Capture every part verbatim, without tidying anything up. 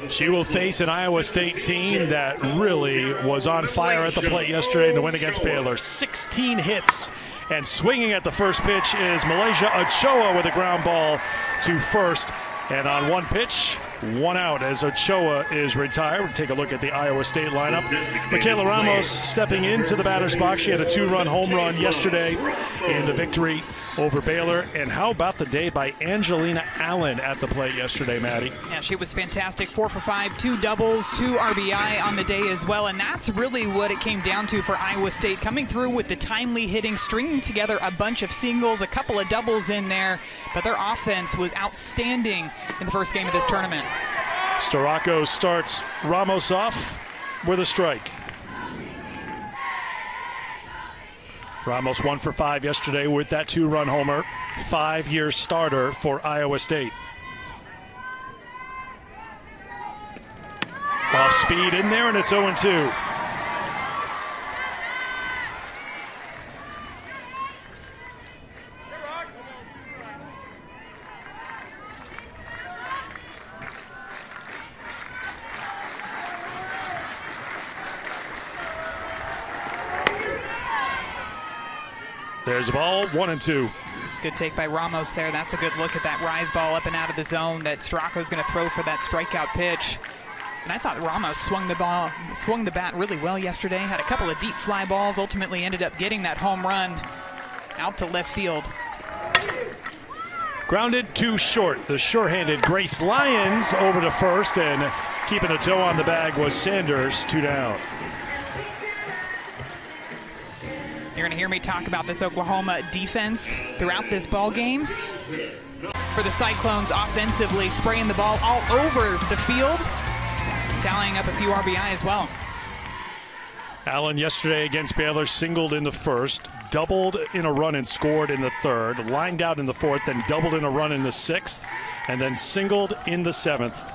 She will face an Iowa State team that really was on fire at the plate yesterday in the win against Baylor. sixteen hits, and swinging at the first pitch is Malaysia Ochoa with a ground ball to first. And on one pitch, one out as Ochoa is retired. We'll take a look at the Iowa State lineup. Michaela Ramos stepping into the batter's box. She had a two-run home run yesterday in the victory over Baylor. And how about the day by Angelina Allen at the plate yesterday, Maddie? Yeah, she was fantastic. Four for five, two doubles, two R B I on the day as well. And that's really what it came down to for Iowa State, coming through with the timely hitting, stringing together a bunch of singles, a couple of doubles in there. But their offense was outstanding in the first game of this tournament. Storako starts Ramos off with a strike. Ramos one for five yesterday with that two-run homer. Five-year starter for Iowa State. Off speed in there, and it's oh and two. There's the ball, one and two. Good take by Ramos there. That's a good look at that rise ball up and out of the zone that Storako's going to throw for that strikeout pitch. And I thought Ramos swung the ball, swung the bat really well yesterday. Had a couple of deep fly balls. Ultimately ended up getting that home run out to left field. Grounded too short. The sure-handed Grace Lyons over to first, and keeping a toe on the bag was Sanders. Two down. You're going to hear me talk about this Oklahoma defense throughout this ball game. For the Cyclones offensively, spraying the ball all over the field, tallying up a few R B I as well. Allen yesterday against Baylor singled in the first, doubled in a run and scored in the third, lined out in the fourth, then doubled in a run in the sixth, and then singled in the seventh.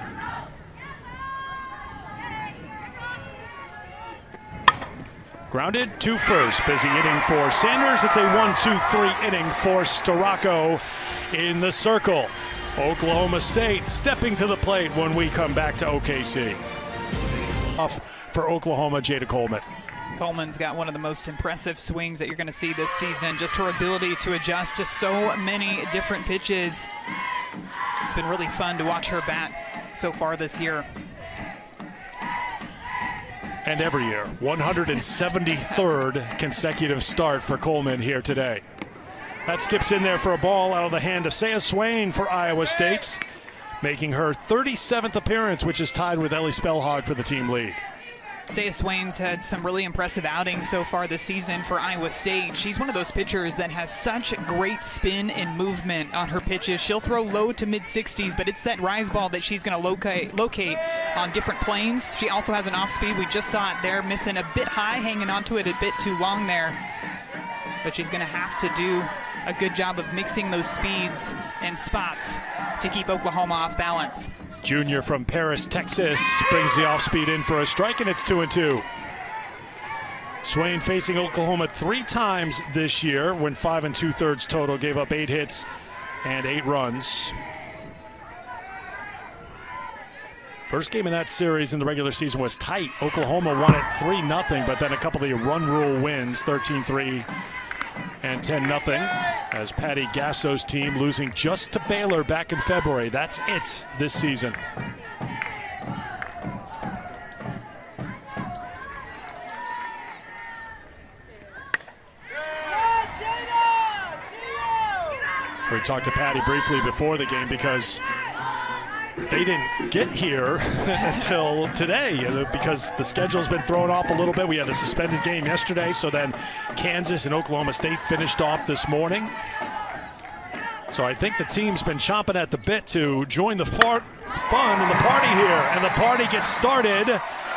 Grounded to first. Busy inning for Sanders. It's a one two three inning for Storako in the circle. Oklahoma State stepping to the plate when we come back to O K C. Off for Oklahoma, Jada Coleman. Coleman's got one of the most impressive swings that you're going to see this season. Just her ability to adjust to so many different pitches. It's been really fun to watch her bat so far this year. And every year, one hundred seventy-third consecutive start for Coleman here today. That skips in there for a ball out of the hand of Saya Swain for Iowa State, making her thirty-seventh appearance, which is tied with Ellie Spellhog for the team lead. Saya Swain's had some really impressive outings so far this season for Iowa State. She's one of those pitchers that has such great spin and movement on her pitches. She'll throw low to mid sixties, but it's that rise ball that she's going to locate locate on different planes. She also has an off speed. We just saw it there, missing a bit high, hanging onto it a bit too long there. But she's going to have to do a good job of mixing those speeds and spots to keep Oklahoma off balance. Junior from Paris, Texas, brings the off-speed in for a strike, and it's two and two. Swain facing Oklahoma three times this year, when five and two-thirds total, gave up eight hits and eight runs. First game in that series in the regular season was tight. Oklahoma won it three nothing, but then a couple of run rule wins, thirteen three and ten nothing, as Patty Gasso's team losing just to Baylor back in February. That's it this season. We talked to Patty briefly before the game because they didn't get here until today because the schedule's been thrown off a little bit. We had a suspended game yesterday, so then Kansas and Oklahoma State finished off this morning. So I think the team's been chomping at the bit to join the far fun and the party here. And the party gets started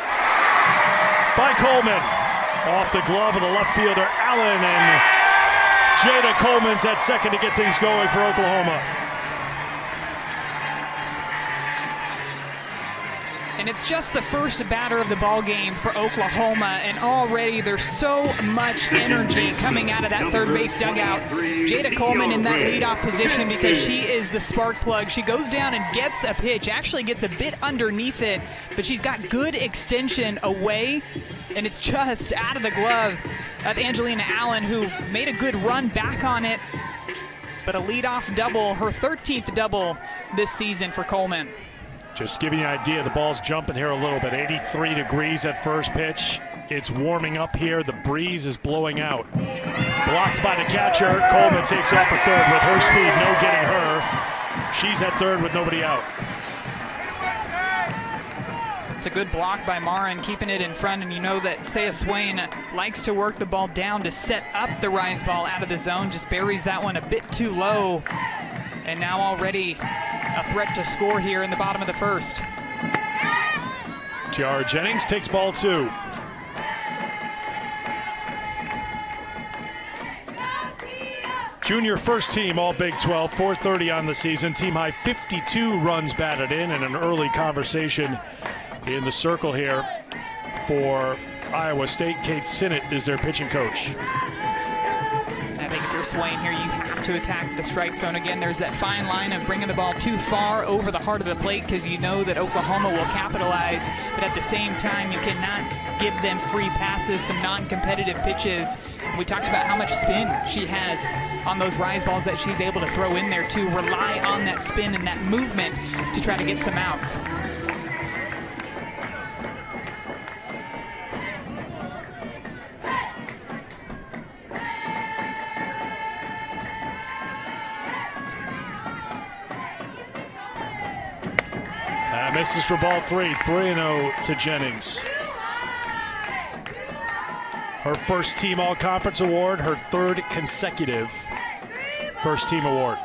by Coleman. Off the glove of the left fielder, Allen, and Jada Coleman's at second to get things going for Oklahoma. And it's just the first batter of the ball game for Oklahoma, and already there's so much energy coming out of that third base dugout. Jada Coleman in that leadoff position because she is the spark plug. She goes down and gets a pitch, actually gets a bit underneath it, but she's got good extension away, and it's just out of the glove of Angelina Allen, who made a good run back on it, but a leadoff double, her thirteenth double this season for Coleman. Just giving you an idea, the ball's jumping here a little bit. eighty-three degrees at first pitch. It's warming up here. The breeze is blowing out. Blocked by the catcher. Coleman takes off at third with her speed. No getting her. She's at third with nobody out. It's a good block by Marin, keeping it in front, and you know that Saya Swain likes to work the ball down to set up the rise ball out of the zone. Just buries that one a bit too low. And now already a threat to score here in the bottom of the first. Tiara Jennings takes ball two. Junior first team all Big twelve, four thirty on the season. Team high fifty-two runs batted in, and an early conversation in the circle here for Iowa State. Kate Sinnott is their pitching coach. I think if you're Swain here, you have to attack the strike zone. Again, there's that fine line of bringing the ball too far over the heart of the plate because you know that Oklahoma will capitalize, but at the same time, you cannot give them free passes, some non-competitive pitches. We talked about how much spin she has on those rise balls that she's able to throw in there to rely on that spin and that movement to try to get some outs. Uh, misses for ball three, three and oh to Jennings. Her first team all-conference award, her third consecutive first team award.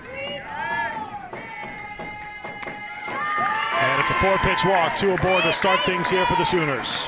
And it's a four-pitch walk, two aboard to start things here for the Sooners.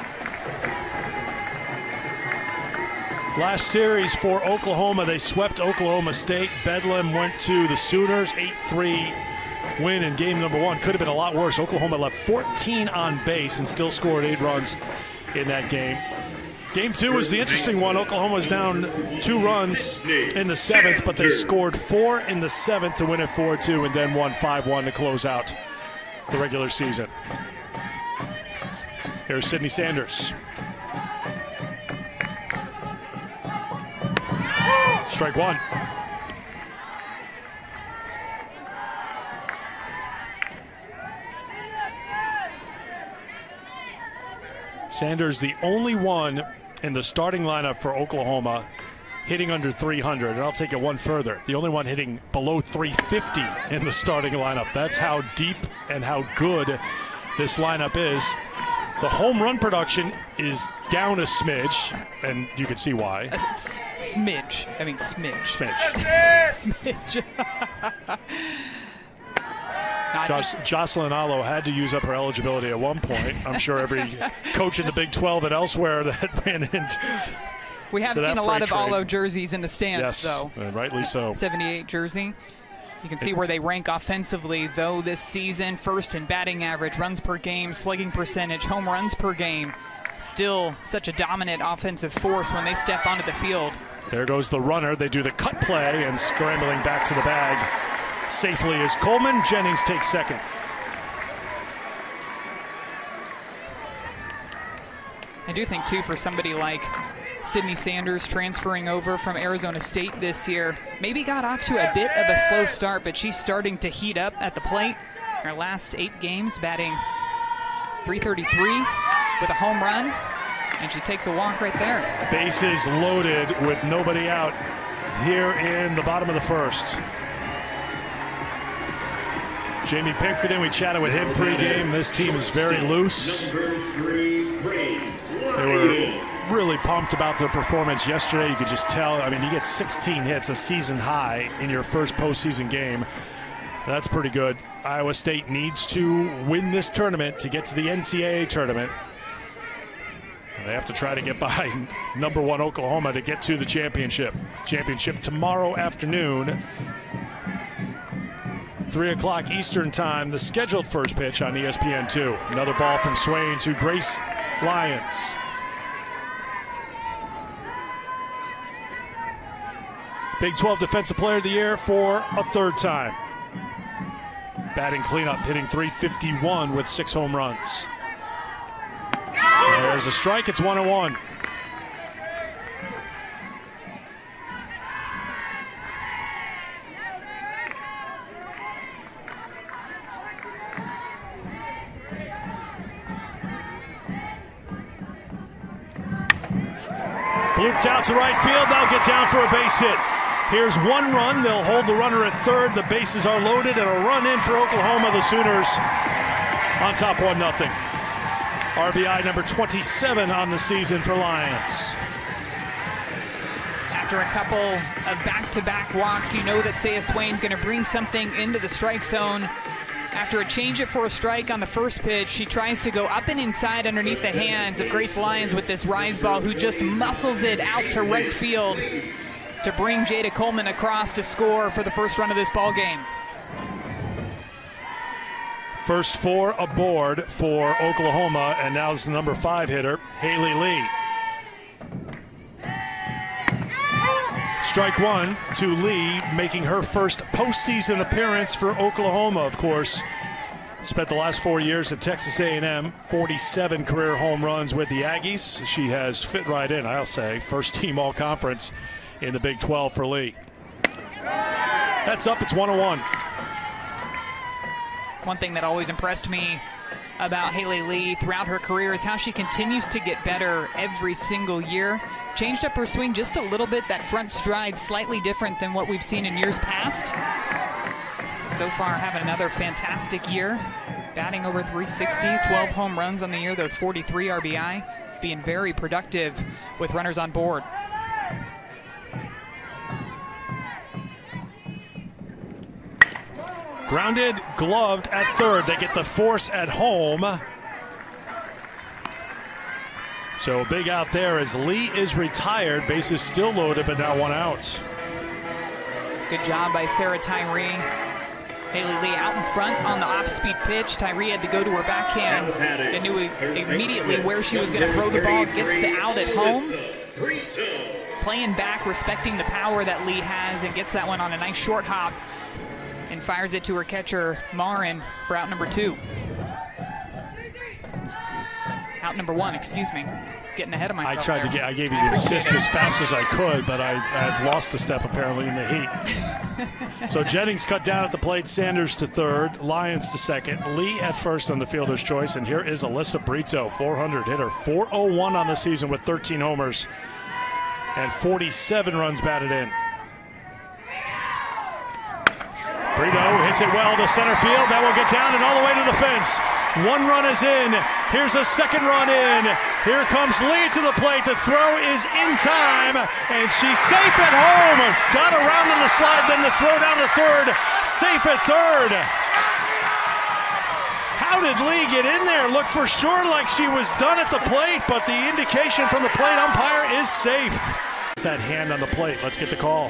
Last series for Oklahoma, they swept Oklahoma State. Bedlam went to the Sooners, eight three win in game number one. Could have been a lot worse. Oklahoma left fourteen on base and still scored eight runs in that game. Game two was the interesting one. Oklahoma was down two runs in the seventh, but they scored four in the seventh to win it four two and then won five one to close out the regular season. Here's Sydney Sanders. Strike one. Sanders, the only one in the starting lineup for Oklahoma hitting under three hundred, and I'll take it one further. The only one hitting below three fifty in the starting lineup. That's how deep and how good this lineup is. The home run production is down a smidge, and you can see why. Uh, s- smidge. I mean, smidge. Smidge. Smidge. Joss, Jocelyn Allo had to use up her eligibility at one point. I'm sure every coach in the Big twelve and elsewhere that ran into We have seen a lot of Allo jerseys in the stands, yes, though. and rightly so. seventy-eight jersey. You can see where they rank offensively, though, this season. First in batting average, runs per game, slugging percentage, home runs per game. Still such a dominant offensive force when they step onto the field. There goes the runner. They do the cut play, and scrambling back to the bag safely is Coleman. Jennings takes second. I do think, too, for somebody like Sydney Sanders transferring over from Arizona State this year, maybe got off to a bit of a slow start, but she's starting to heat up at the plate. Her last eight games batting three thirty-three with a home run, and she takes a walk right there. Bases loaded with nobody out here in the bottom of the first. Jamie Pinkerton, we chatted with him pregame. This team is very loose. They were really pumped about their performance yesterday. You could just tell. I mean, you get sixteen hits, a season high, in your first postseason game. That's pretty good. Iowa State needs to win this tournament to get to the N C double A tournament. And they have to try to get behind number one Oklahoma to get to the championship. Championship tomorrow afternoon. three o'clock Eastern time, the scheduled first pitch on E S P N two. Another ball from Swain to Grace Lyons. Big twelve Defensive Player of the Year for a third time. Batting cleanup, hitting three fifty-one with six home runs. There's a strike, it's one and one. Looped out to right field, they'll get down for a base hit. Here's one run, they'll hold the runner at third, the bases are loaded, and a run in for Oklahoma. The Sooners on top one nothing. R B I number twenty-seven on the season for Lyons. After a couple of back-to-back walks, you know that Saya Swain's going to bring something into the strike zone. After a change it for a strike on the first pitch, she tries to go up and inside underneath the hands of Grace Lyons with this rise ball, who just muscles it out to right field to bring Jada Coleman across to score for the first run of this ball game. First four aboard for Oklahoma, and now it's the number five hitter, Haley Lee. Strike one to Lee, making her first postseason appearance for Oklahoma, of course. Spent the last four years at Texas A and M, forty-seven career home runs with the Aggies. She has fit right in, I'll say. First team all-conference in the Big twelve for Lee. That's up, it's one and one. One thing that always impressed me about Haley Lee throughout her career is how she continues to get better every single year. Changed up her swing just a little bit, that front stride slightly different than what we've seen in years past. So far having another fantastic year, batting over three sixty, twelve home runs on the year, those forty-three R B I, being very productive with runners on board. Grounded, gloved at third. They get the force at home. So big out there as Lee is retired. Bases still loaded, but now one out. Good job by Sarah Tyree. Haley Lee out in front on the off-speed pitch. Tyree had to go to her backhand and knew immediately where she was going to throw the ball. Gets the out at home. Playing back, respecting the power that Lee has, and gets that one on a nice short hop and fires it to her catcher, Marin, for out number two. Out number one, excuse me. Getting ahead of myself. I tried there. to get, I gave you the assist as fast as I could, but I, I've lost a step apparently in the heat. So Jennings cut down at the plate, Sanders to third, Lyons to second, Lee at first on the fielder's choice, and here is Alyssa Brito, four hundred hitter, four oh one on the season with thirteen homers and forty-seven runs batted in. Brito hits it well to center field. That will get down and all the way to the fence. One run is in. Here's a second run in. Here comes Lee to the plate. The throw is in time, and she's safe at home. Got around on the slide, then the throw down to third. Safe at third. How did Lee get in there? Looked for sure like she was done at the plate, but the indication from the plate umpire is safe. It's that hand on the plate. Let's get the call.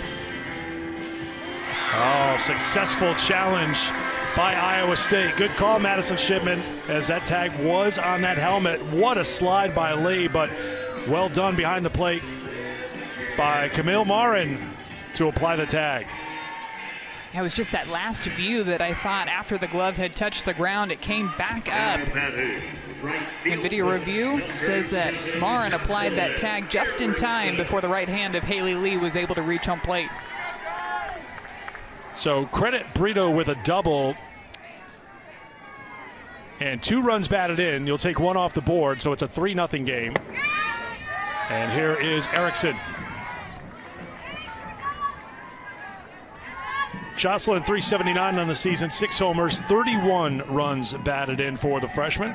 Oh, successful challenge by Iowa State. Good call, Madison Shipman, as that tag was on that helmet. What a slide by Lee, but well done behind the plate by Camille Marin to apply the tag. It was just that last view that I thought after the glove had touched the ground, it came back up. And video review says that Marin applied that tag just in time before the right hand of Haley Lee was able to reach home plate. So credit Brito with a double and two runs batted in. You'll take one off the board, so it's a three nothing game. And here is Erickson. Jocelyn, three seventy-nine on the season, six homers, thirty-one runs batted in for the freshman.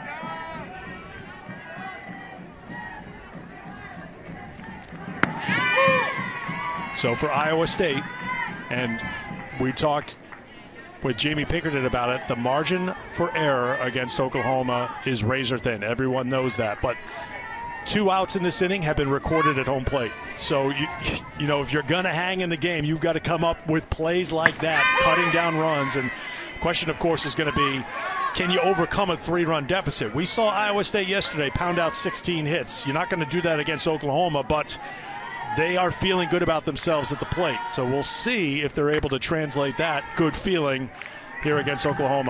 So for Iowa State, and we talked with Jamie Pinkerton about it, the margin for error against Oklahoma is razor thin. Everyone knows that. But two outs in this inning have been recorded at home plate. So, you, you know, if you're going to hang in the game, you've got to come up with plays like that, cutting down runs. And Question, of course, is going to be, can you overcome a three-run deficit? We saw Iowa State yesterday pound out sixteen hits. You're not going to do that against Oklahoma, but they are feeling good about themselves at the plate. So we'll see if they're able to translate that good feeling here against Oklahoma.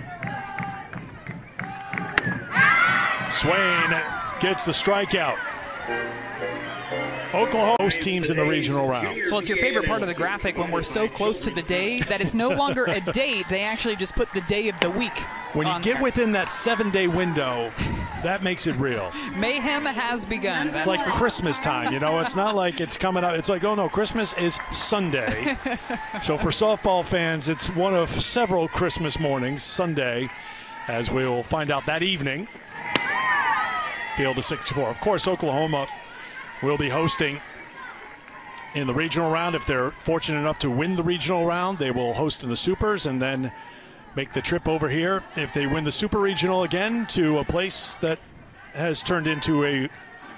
Swain gets the strikeout. Oklahoma host teams in the regional round. Well, it's your favorite part of the graphic when we're so close to the day that it's no longer a date. They actually just put the day of the week. When you get there. within that seven-day window, that makes it real. Mayhem has begun. It's like Christmas time, you know? It's not like it's coming up. It's like, oh, no, Christmas is Sunday. So for softball fans, it's one of several Christmas mornings, Sunday, as we will find out that evening. Field of sixty-four. Of course, Oklahoma will be hosting in the regional round. If they're fortunate enough to win the regional round, they will host in the Supers and then make the trip over here. If they win the Super Regional again, to a place that has turned into a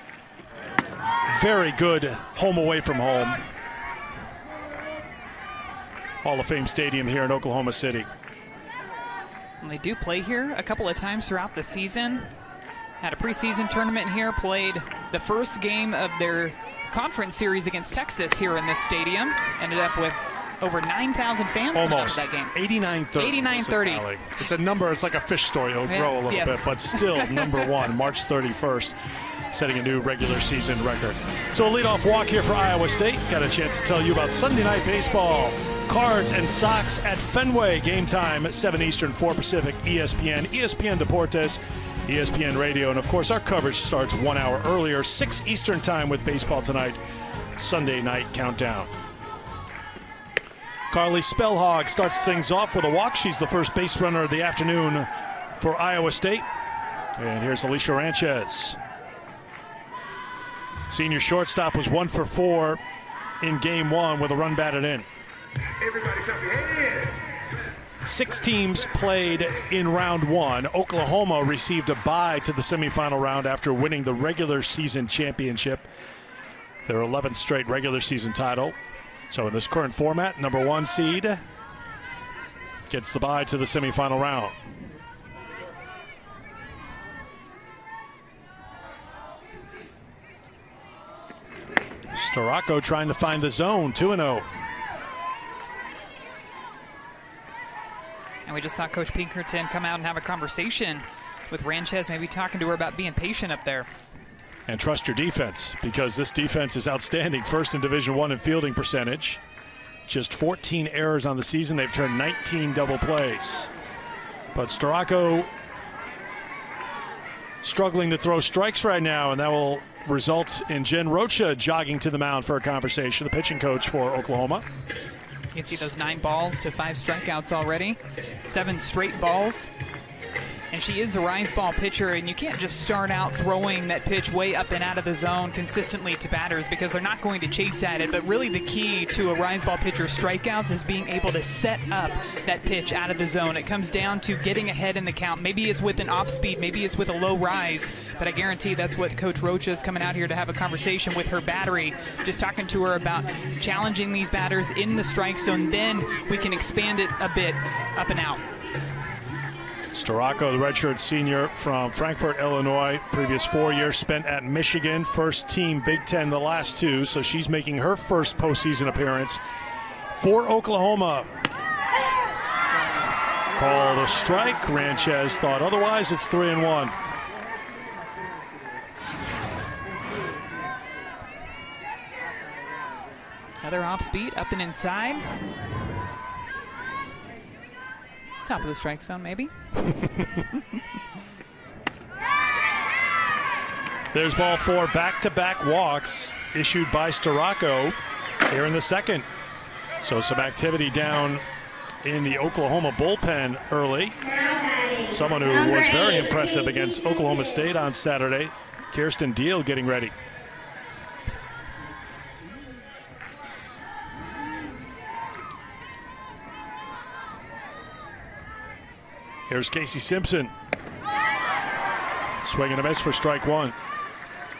very good home away from home. Hall of Fame Stadium here in Oklahoma City. And they do play here a couple of times throughout the season. Had a preseason tournament here, played the first game of their conference series against Texas here in this stadium. Ended up with over nine thousand fans Almost. That game. eighty-nine thirty. eighty-nine thirty. It's a number, it's like a fish story. It'll Yes, grow a little yes. bit, but still number one, March thirty-first, setting a new regular season record. So a leadoff walk here for Iowa State. Got a chance to tell you about Sunday night baseball. Cards and Sox at Fenway. Game time at seven Eastern, four Pacific, E S P N, E S P N Deportes, E S P N Radio. And of course, our coverage starts one hour earlier, six Eastern time with Baseball Tonight, Sunday night countdown. Carly Spellhog starts things off with a walk. She's the first base runner of the afternoon for Iowa State. And here's Alicia Ranchez. Senior shortstop was one for four in game one with a run batted in. Everybody clap your hands. Six teams played in round one. Oklahoma received a bye to the semifinal round after winning the regular season championship, their eleventh straight regular season title. So in this current format, number one seed gets the bye to the semifinal round. Storako trying to find the zone, two and oh. And we just saw Coach Pinkerton come out and have a conversation with Ranchez, maybe talking to her about being patient up there. And trust your defense, because this defense is outstanding. First in Division One in fielding percentage. Just fourteen errors on the season. They've turned nineteen double plays. But Storako struggling to throw strikes right now, and that will result in Jen Rocha jogging to the mound for a conversation, the pitching coach for Oklahoma. You can see those nine balls to five strikeouts already. Seven straight balls. And she is a rise ball pitcher, and you can't just start out throwing that pitch way up and out of the zone consistently to batters because they're not going to chase at it. But really the key to a rise ball pitcher's strikeouts is being able to set up that pitch out of the zone. It comes down to getting ahead in the count. Maybe it's with an off speed, maybe it's with a low rise, but I guarantee that's what Coach Rocha is coming out here to have a conversation with her battery, just talking to her about challenging these batters in the strike zone. Then we can expand it a bit up and out. Storako, the redshirt senior from Frankfort, Illinois. Previous four years spent at Michigan. First team Big Ten the last two, so she's making her first postseason appearance for Oklahoma. Called a strike. Ranchez thought otherwise. It's three and one. Another off speed, up and inside. Top of the strike zone, maybe. There's ball four, back-to-back walks issued by Storako here in the second. So some activity down in the Oklahoma bullpen early. Someone who was very impressive against Oklahoma State on Saturday, Kirsten Deal, getting ready. Here's Casey Simpson. Swing and a miss for strike one.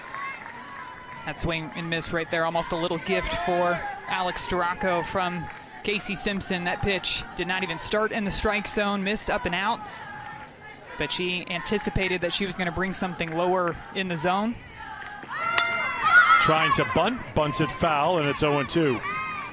That swing and miss right there, almost a little gift for Alex Storako from Casey Simpson, that pitch did not even start in the strike zone, missed up and out, but she anticipated that she was going to bring something lower in the zone. Trying to bunt, bunts it foul, and it's oh and two.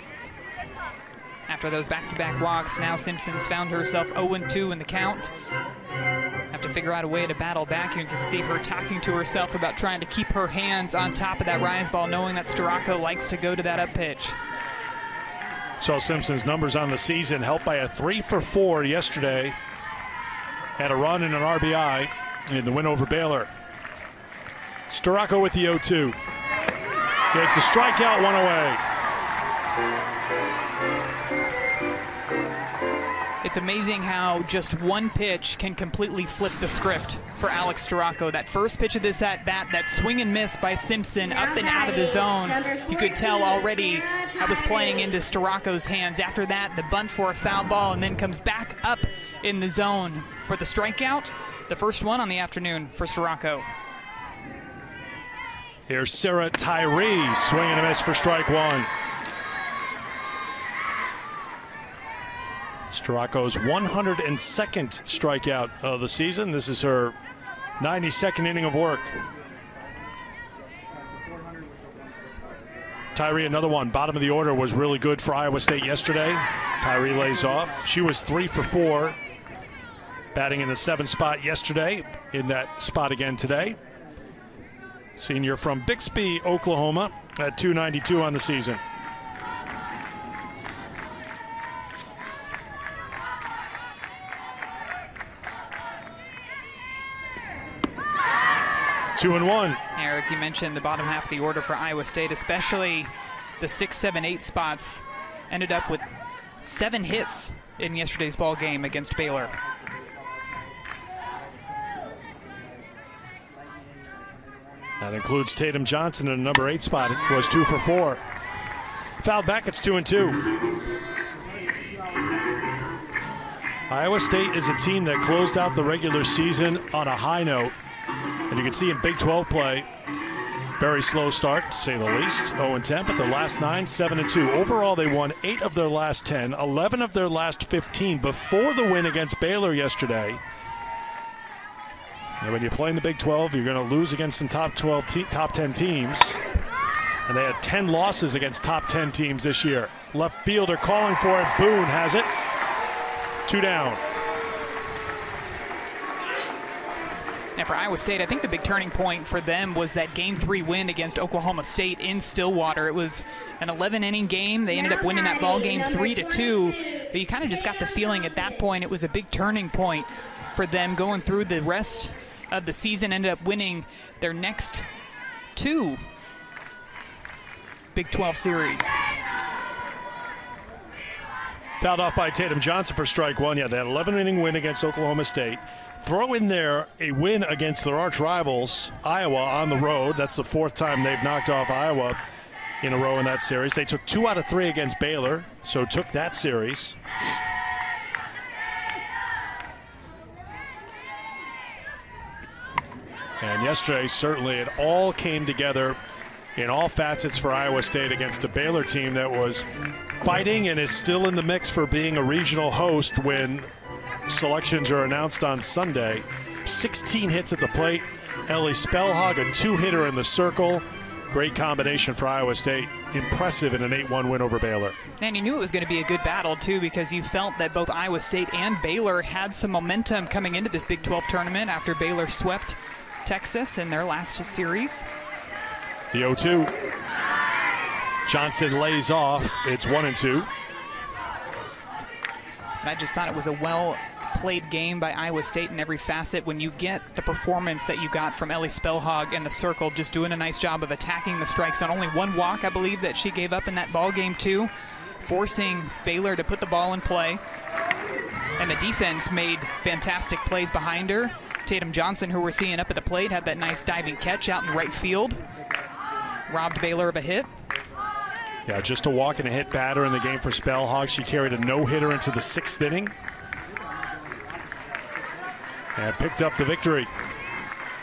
After those back-to-back walks, now Simpson's found herself oh and two in the count. Have to figure out a way to battle back. You can see her talking to herself about trying to keep her hands on top of that rise ball, knowing that Storako likes to go to that up pitch. So Simpson's numbers on the season helped by a three for four yesterday. Had a run and an R B I in the win over Baylor. Storako with the oh two. It's a strikeout, one away. It's amazing how just one pitch can completely flip the script for Alex Storako. That first pitch of this at-bat, that swing and miss by Simpson up and out of the zone, you could tell already I was playing into Storako's hands. After that, the bunt for a foul ball, and then comes back up in the zone for the strikeout, the first one on the afternoon for Storako. Here's Sarah Tyree, swing and a miss for strike one. Storako's one hundred second strikeout of the season. This is her ninety-second inning of work. Tyree, another one. Bottom of the order was really good for Iowa State yesterday. Tyree lays off. She was three for four, batting in the seventh spot yesterday, in that spot again today. Senior from Bixby, Oklahoma, at two ninety-two on the season. Two and one. Eric, you mentioned the bottom half of the order for Iowa State, especially the six, seven, eight spots. Ended up with seven hits in yesterday's ball game against Baylor. That includes Tatum Johnson in the number eight spot. It was two for four. Fouled back, it's two and two. Iowa State is a team that closed out the regular season on a high note. And you can see in Big twelve play, very slow start, to say the least. oh and ten, but the last nine, seven and two. Overall, they won eight of their last ten, eleven of their last fifteen before the win against Baylor yesterday. And when you play in the Big twelve, you're going to lose against some top twelve, te top ten teams. And they had ten losses against top ten teams this year. Left fielder calling for it. Boone has it. Two down. And for Iowa State, I think the big turning point for them was that game three win against Oklahoma State in Stillwater. It was an eleven inning game. They ended up winning that ball game three to two. But you kind of just got the feeling at that point it was a big turning point for them going through the rest of the season. Ended up winning their next two Big twelve series. Fouled off by Tatum Johnson for strike one. Yeah, that eleven inning win against Oklahoma State. Throw in there a win against their arch rivals, Iowa, on the road. That's the fourth time they've knocked off Iowa in a row in that series. They took two out of three against Baylor, so took that series. And yesterday, certainly it all came together in all facets for Iowa State against a Baylor team that was fighting and is still in the mix for being a regional host when selections are announced on Sunday. sixteen hits at the plate. Ellie Spellhog, a two-hitter in the circle. Great combination for Iowa State. Impressive in an eight one win over Baylor. And you knew it was going to be a good battle, too, because you felt that both Iowa State and Baylor had some momentum coming into this Big twelve tournament after Baylor swept Texas in their last series. The oh two. Johnson lays off. It's one and two. And I just thought it was a well-played game by Iowa State in every facet. When you get the performance that you got from Ellie Spellhog in the circle, just doing a nice job of attacking the strike zone. Only one walk, I believe, that she gave up in that ball game, too, forcing Baylor to put the ball in play. And the defense made fantastic plays behind her. Tatum Johnson, who we're seeing up at the plate, had that nice diving catch out in right field. Robbed Baylor of a hit. Yeah, just a walk and a hit batter in the game for Spellhog. She carried a no-hitter into the sixth inning and picked up the victory.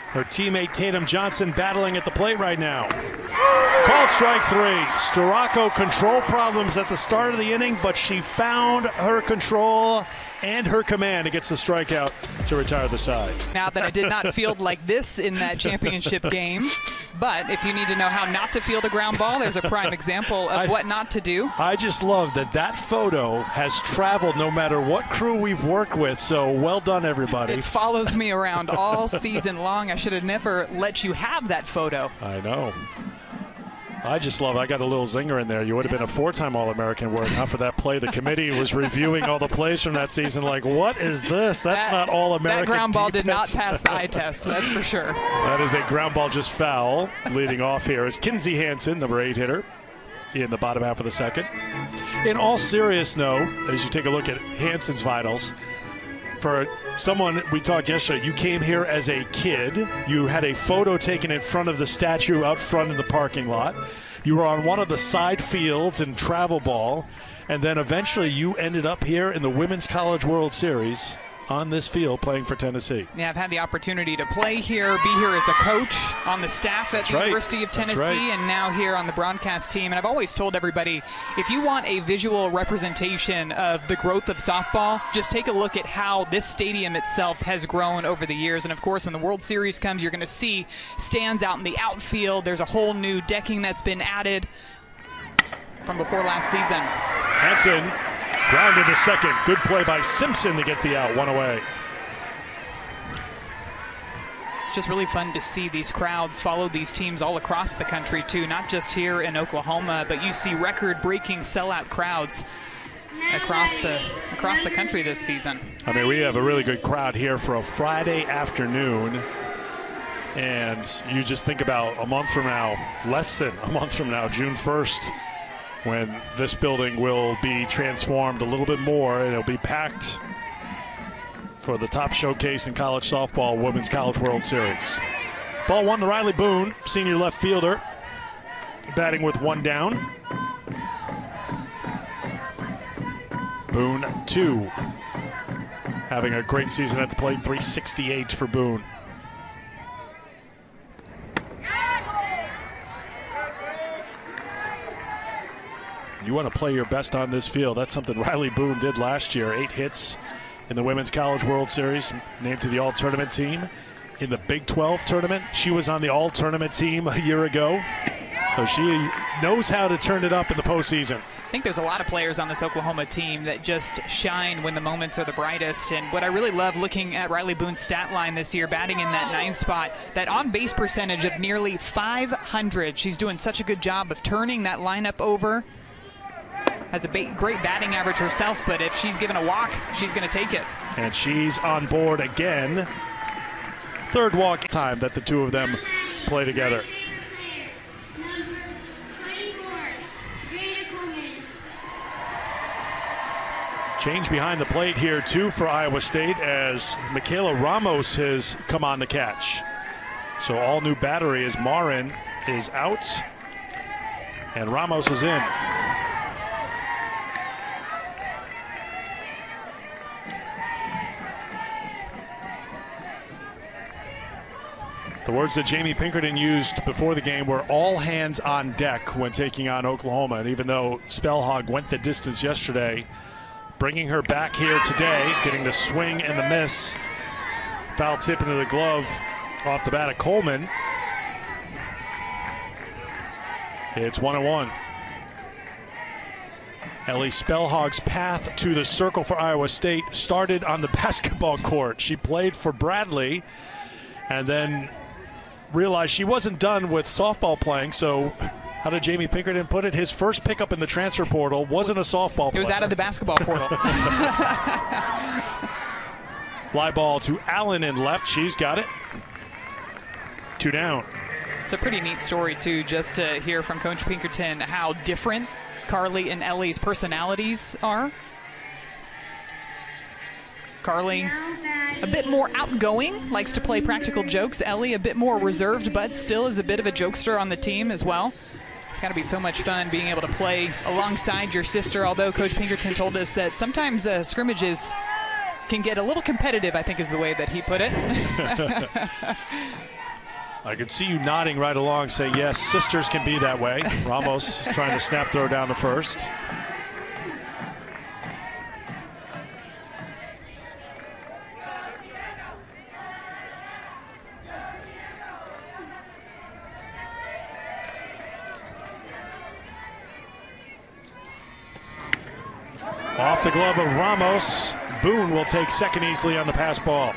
Her teammate Tatum Johnson battling at the plate right now. Called strike three. Storako control problems at the start of the inning, but she found her control and her command against the strikeout to retire the side. Now that I did not field like this in that championship game, but if you need to know how not to field a ground ball, there's a prime example of I, what not to do. I just love that that photo has traveled no matter what crew we've worked with, so well done, everybody. It follows me around all season long. I should have never let you have that photo. I know. I just love it. I got a little zinger in there. You would have been a four-time All-American were it not for that play. The committee was reviewing all the plays from that season like, what is this? That's that, not All-American That ground ball defense. did not pass the eye test, that's for sure. That is a ground ball just foul. Leading off here is Kinsey Hansen, number eight hitter, in the bottom half of the second. In all seriousness, though, as you take a look at Hansen's vitals, for someone, we talked yesterday, you came here as a kid. You had a photo taken in front of the statue out front in the parking lot. You were on one of the side fields in travel ball. And then eventually you ended up here in the Women's College World Series on this field playing for Tennessee. Yeah, I've had the opportunity to play here, be here as a coach on the staff at That's the right. University of Tennessee, right. and now here on the broadcast team. And I've always told everybody, if you want a visual representation of the growth of softball, just take a look at how this stadium itself has grown over the years. And of course, when the World Series comes, you're going to see stands out in the outfield. There's a whole new decking that's been added from before last season. Hansen grounded to second. Good play by Simpson to get the out. One away. It's just really fun to see these crowds follow these teams all across the country, too. Not just here in Oklahoma, but you see record-breaking sellout crowds across the across the country this season. I mean, we have a really good crowd here for a Friday afternoon. And you just think about a month from now, less than a month from now, June first, when this building will be transformed a little bit more and it'll be packed for the top showcase in college softball, Women's College World Series. Ball one to Riley Boone, senior left fielder, batting with one down. Boone, two. Having a great season at the plate, three sixty-eight for Boone. You want to play your best on this field. That's something Riley Boone did last year. Eight hits in the Women's College World Series, named to the All-Tournament team. In the Big twelve tournament, she was on the All-Tournament team a year ago. So she knows how to turn it up in the postseason. I think there's a lot of players on this Oklahoma team that just shine when the moments are the brightest. And what I really love looking at Riley Boone's stat line this year, batting in that ninth spot, that on-base percentage of nearly five hundred. She's doing such a good job of turning that lineup over. Has a ba great batting average herself, but if she's given a walk, she's going to take it. And she's on board again. Third walk time that the two of them play together. Change behind the plate here, too, for Iowa State as Michaela Ramos has come on the catch. So all new battery as Marin is out and Ramos is in. The words that Jamie Pinkerton used before the game were all hands on deck when taking on Oklahoma. And even though Spellhog went the distance yesterday, bringing her back here today, getting the swing and the miss. Foul tip into the glove off the bat of Coleman. It's one and one. Ellie Spellhog's path to the circle for Iowa State started on the basketball court. She played for Bradley and then realized she wasn't done with softball playing, so how did Jamie Pinkerton put it? His first pickup in the transfer portal wasn't a softball player. It was out of the basketball portal. Fly ball to Allen in left. She's got it. Two down. It's a pretty neat story, too, just to hear from Coach Pinkerton how different Carly and Ellie's personalities are. Carly, a bit more outgoing, likes to play practical jokes. Ellie, a bit more reserved, but still is a bit of a jokester on the team as well. It's got to be so much fun being able to play alongside your sister, although Coach Pinkerton told us that sometimes uh, scrimmages can get a little competitive, I think is the way that he put it. I could see you nodding right along, saying, yes, sisters can be that way. Ramos trying to snap throw down to first. Off the glove of Ramos. Boone will take second easily on the pass ball.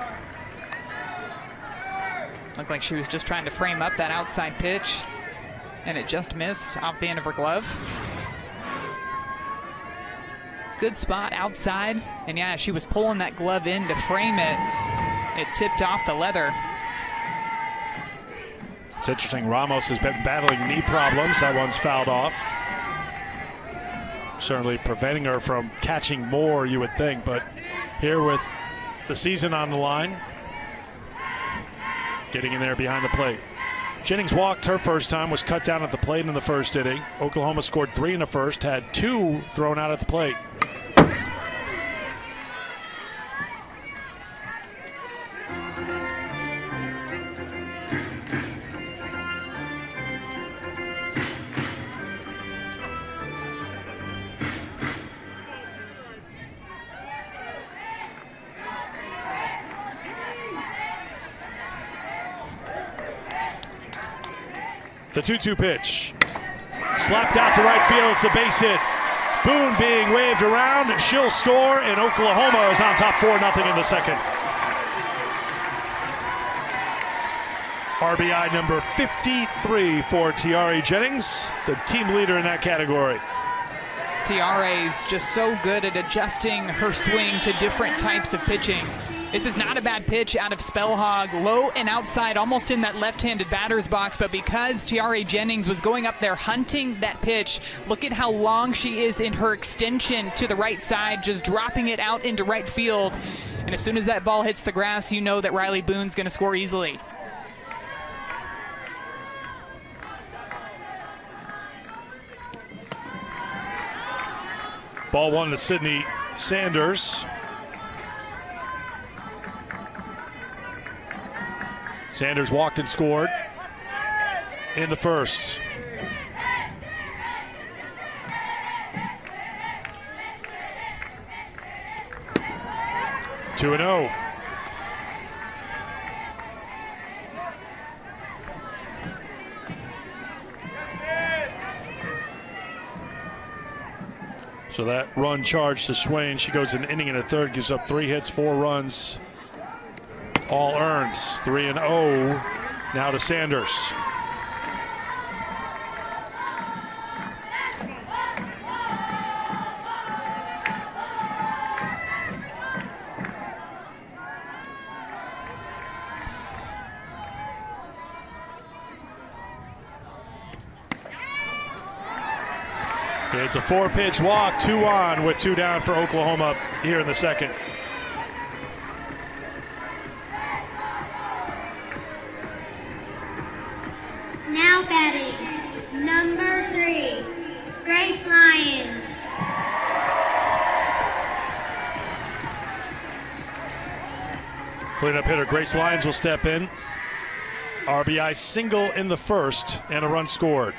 Looked like she was just trying to frame up that outside pitch, and it just missed off the end of her glove. Good spot outside, and yeah, she was pulling that glove in to frame it. It tipped off the leather. It's interesting, Ramos has been battling knee problems. That one's fouled off. Certainly preventing her from catching more, you would think, but here with the season on the line, getting in there behind the plate. Jennings walked her first time, was cut down at the plate in the first inning. Oklahoma scored three in the first, had two thrown out at the plate. The two two pitch. Slapped out to right field. It's a base hit. Boone being waved around. She'll score, and Oklahoma is on top four nothing in the second. R B I number fifty-three for Tiare Jennings, the team leader in that category. Tiare's just so good at adjusting her swing to different types of pitching. This is not a bad pitch out of Spellhog, low and outside, almost in that left-handed batter's box, but because Tiare Jennings was going up there hunting that pitch, look at how long she is in her extension to the right side, just dropping it out into right field. And as soon as that ball hits the grass, you know that Riley Boone's going to score easily. Ball one to Sydney Sanders. Sanders walked and scored in the first. two and oh. So that run charge to Swain. She goes an inning and a third, gives up three hits, four runs. All earned. three and oh now to Sanders. It's a four-pitch walk, two on with two down for Oklahoma here in the second. Now batting, number three, Grace Lyons. Cleanup hitter Grace Lyons will step in. R B I single in the first and a run scored.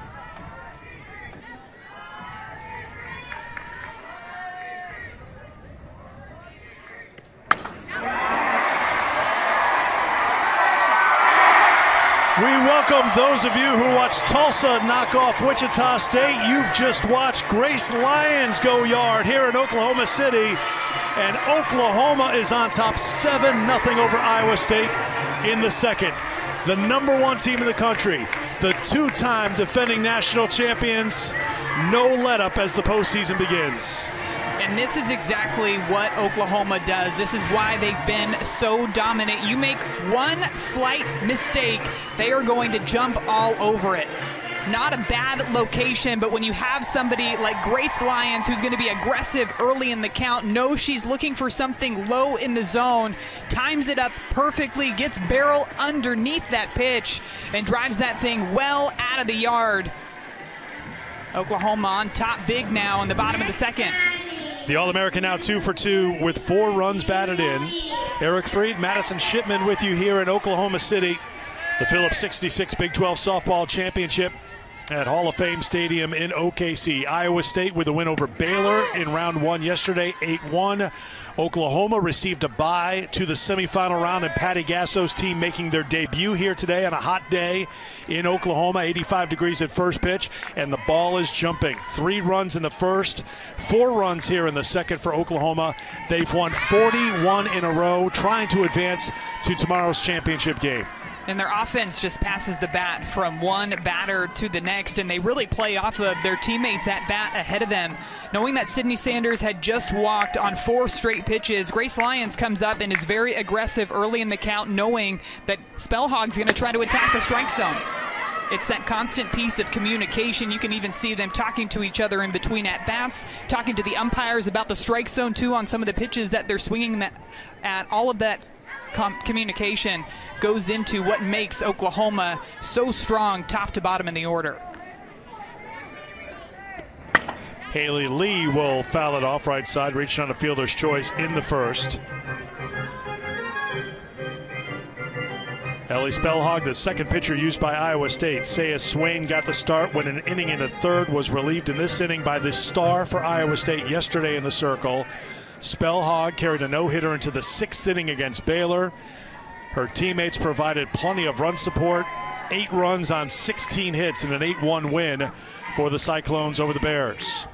We welcome those of you who watched Tulsa knock off Wichita State. You've just watched Grace Lyons go yard here in Oklahoma City. And Oklahoma is on top seven nothing over Iowa State in the second. The number one team in the country, the two-time defending national champions. No let-up as the postseason begins. And this is exactly what Oklahoma does. This is why they've been so dominant. You make one slight mistake, they are going to jump all over it. Not a bad location, but when you have somebody like Grace Lyons, who's going to be aggressive early in the count, knows she's looking for something low in the zone, times it up perfectly, gets barrel underneath that pitch, and drives that thing well out of the yard. Oklahoma on top big now in the bottom of the second. The All-American now two for two with four runs batted in. Eric Freed, Madison Shipman with you here in Oklahoma City. The Phillips sixty-six Big twelve Softball Championship at Hall of Fame Stadium in O K C. Iowa State with a win over Baylor in round one yesterday, eight one. Oklahoma received a bye to the semifinal round, and Patty Gasso's team making their debut here today on a hot day in Oklahoma, eighty-five degrees at first pitch, and the ball is jumping. Three runs in the first, four runs here in the second for Oklahoma. They've won forty-one in a row, trying to advance to tomorrow's championship game. And their offense just passes the bat from one batter to the next, and they really play off of their teammates at bat ahead of them. Knowing that Sydney Sanders had just walked on four straight pitches, Grace Lyons comes up and is very aggressive early in the count, knowing that Spellhog's going to try to attack the strike zone. It's that constant piece of communication. You can even see them talking to each other in between at-bats, talking to the umpires about the strike zone, too, on some of the pitches that they're swinging that, at. All of that Com communication goes into what makes Oklahoma so strong top to bottom in the order. Haley Lee will foul it off right side, reaching on a fielder's choice in the first. Ellie Spellhog, the second pitcher used by Iowa State. Saya Swain got the start when an inning and a third was relieved in this inning by the star for Iowa State yesterday in the circle. Spellhog carried a no-hitter into the sixth inning against Baylor. Her teammates provided plenty of run support. Eight runs on sixteen hits in an eight one win for the Cyclones over the Bears.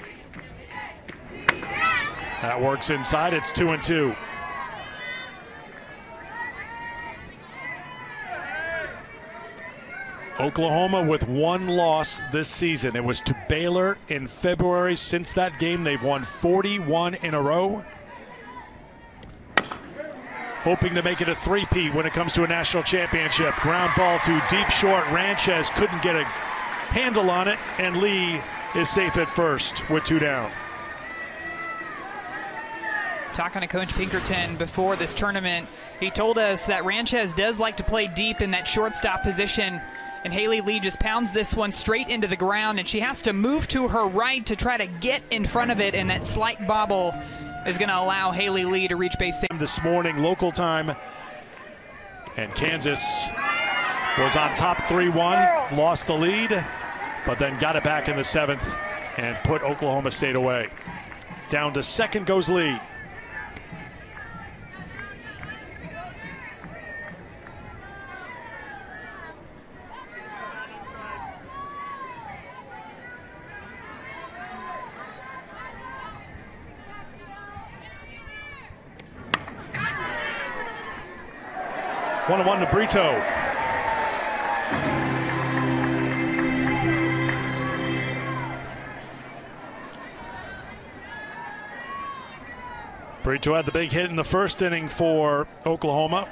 That works inside. It's two and two. Oklahoma with one loss this season. It was to Baylor in February. Since that game, they've won forty-one in a row. Hoping to make it a three-peat when it comes to a national championship. Ground ball to deep short. Ranchez couldn't get a handle on it, and Lee is safe at first with two down. Talking to Coach Pinkerton before this tournament, he told us that Ranchez does like to play deep in that shortstop position. And Haley Lee just pounds this one straight into the ground, and she has to move to her right to try to get in front of it, and that slight bobble is going to allow Haley Lee to reach base safe. This morning, local time, and Kansas was on top three one, lost the lead, but then got it back in the seventh and put Oklahoma State away. Down to second goes Lee. One and one to Brito. Brito had the big hit in the first inning for Oklahoma.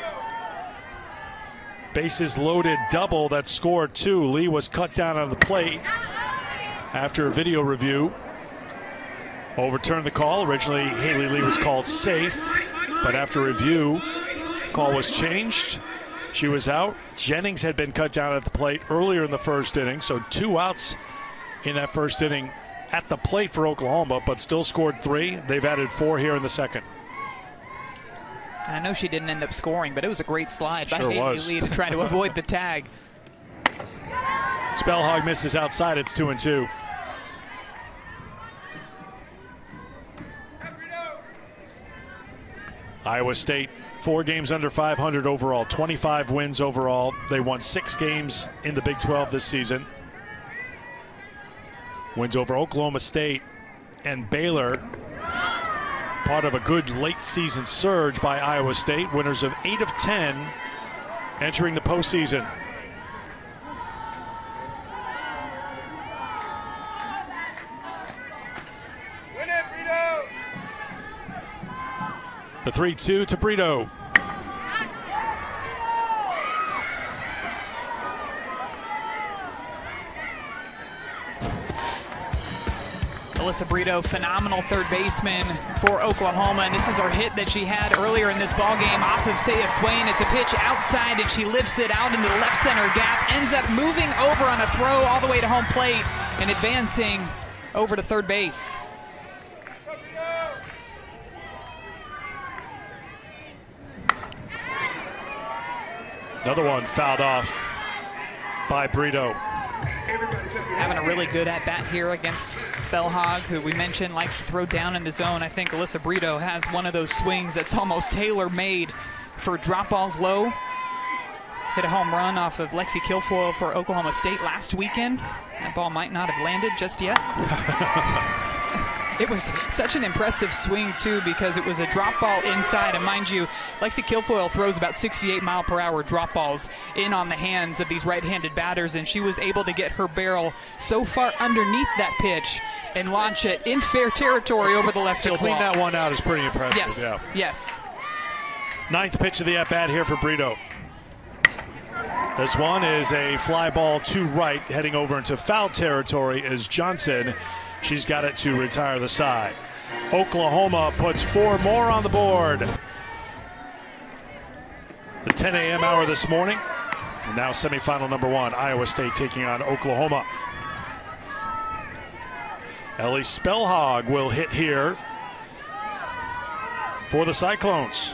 Bases loaded double that scored two. Lee was cut down on the plate after a video review. Overturned the call. Originally, Haley Lee was called safe, but after review, call was changed. She was out. Jennings had been cut down at the plate earlier in the first inning, so two outs in that first inning at the plate for Oklahoma, but still scored three. They've added four here in the second. I know she didn't end up scoring, but it was a great slide by Sure Haley was. Lee to try to avoid the tag. Spellhog misses outside. It's two and two. Iowa State, four games under five hundred overall, twenty-five wins overall. They won six games in the Big twelve this season. Wins over Oklahoma State and Baylor. Part of a good late season surge by Iowa State. Winners of eight of ten entering the postseason. The three two to Brito. Alyssa Brito, phenomenal third baseman for Oklahoma, and this is her hit that she had earlier in this ball game off of Saya Swain. It's a pitch outside, and she lifts it out into the left center gap, ends up moving over on a throw all the way to home plate and advancing over to third base. Another one fouled off by Brito. Having a really good at-bat here against Spellhog, who we mentioned likes to throw down in the zone. I think Alyssa Brito has one of those swings that's almost tailor-made for drop balls low. Hit a home run off of Lexi Kilfoyle for Oklahoma State last weekend. That ball might not have landed just yet. It was such an impressive swing, too, because it was a drop ball inside. And mind you, Lexi Kilfoyle throws about sixty-eight mile per hour drop balls in on the hands of these right-handed batters, and she was able to get her barrel so far underneath that pitch and launch it in fair territory over the left field wall. To clean that one out is pretty impressive. Yes, yeah. yes. Ninth pitch of the at-bat here for Brito. This one is a fly ball to right, heading over into foul territory is Johnson. She's got it to retire the side. Oklahoma puts four more on the board. The ten a m hour this morning. And now semifinal number one, Iowa State taking on Oklahoma. Ellie Spellhog will hit here for the Cyclones.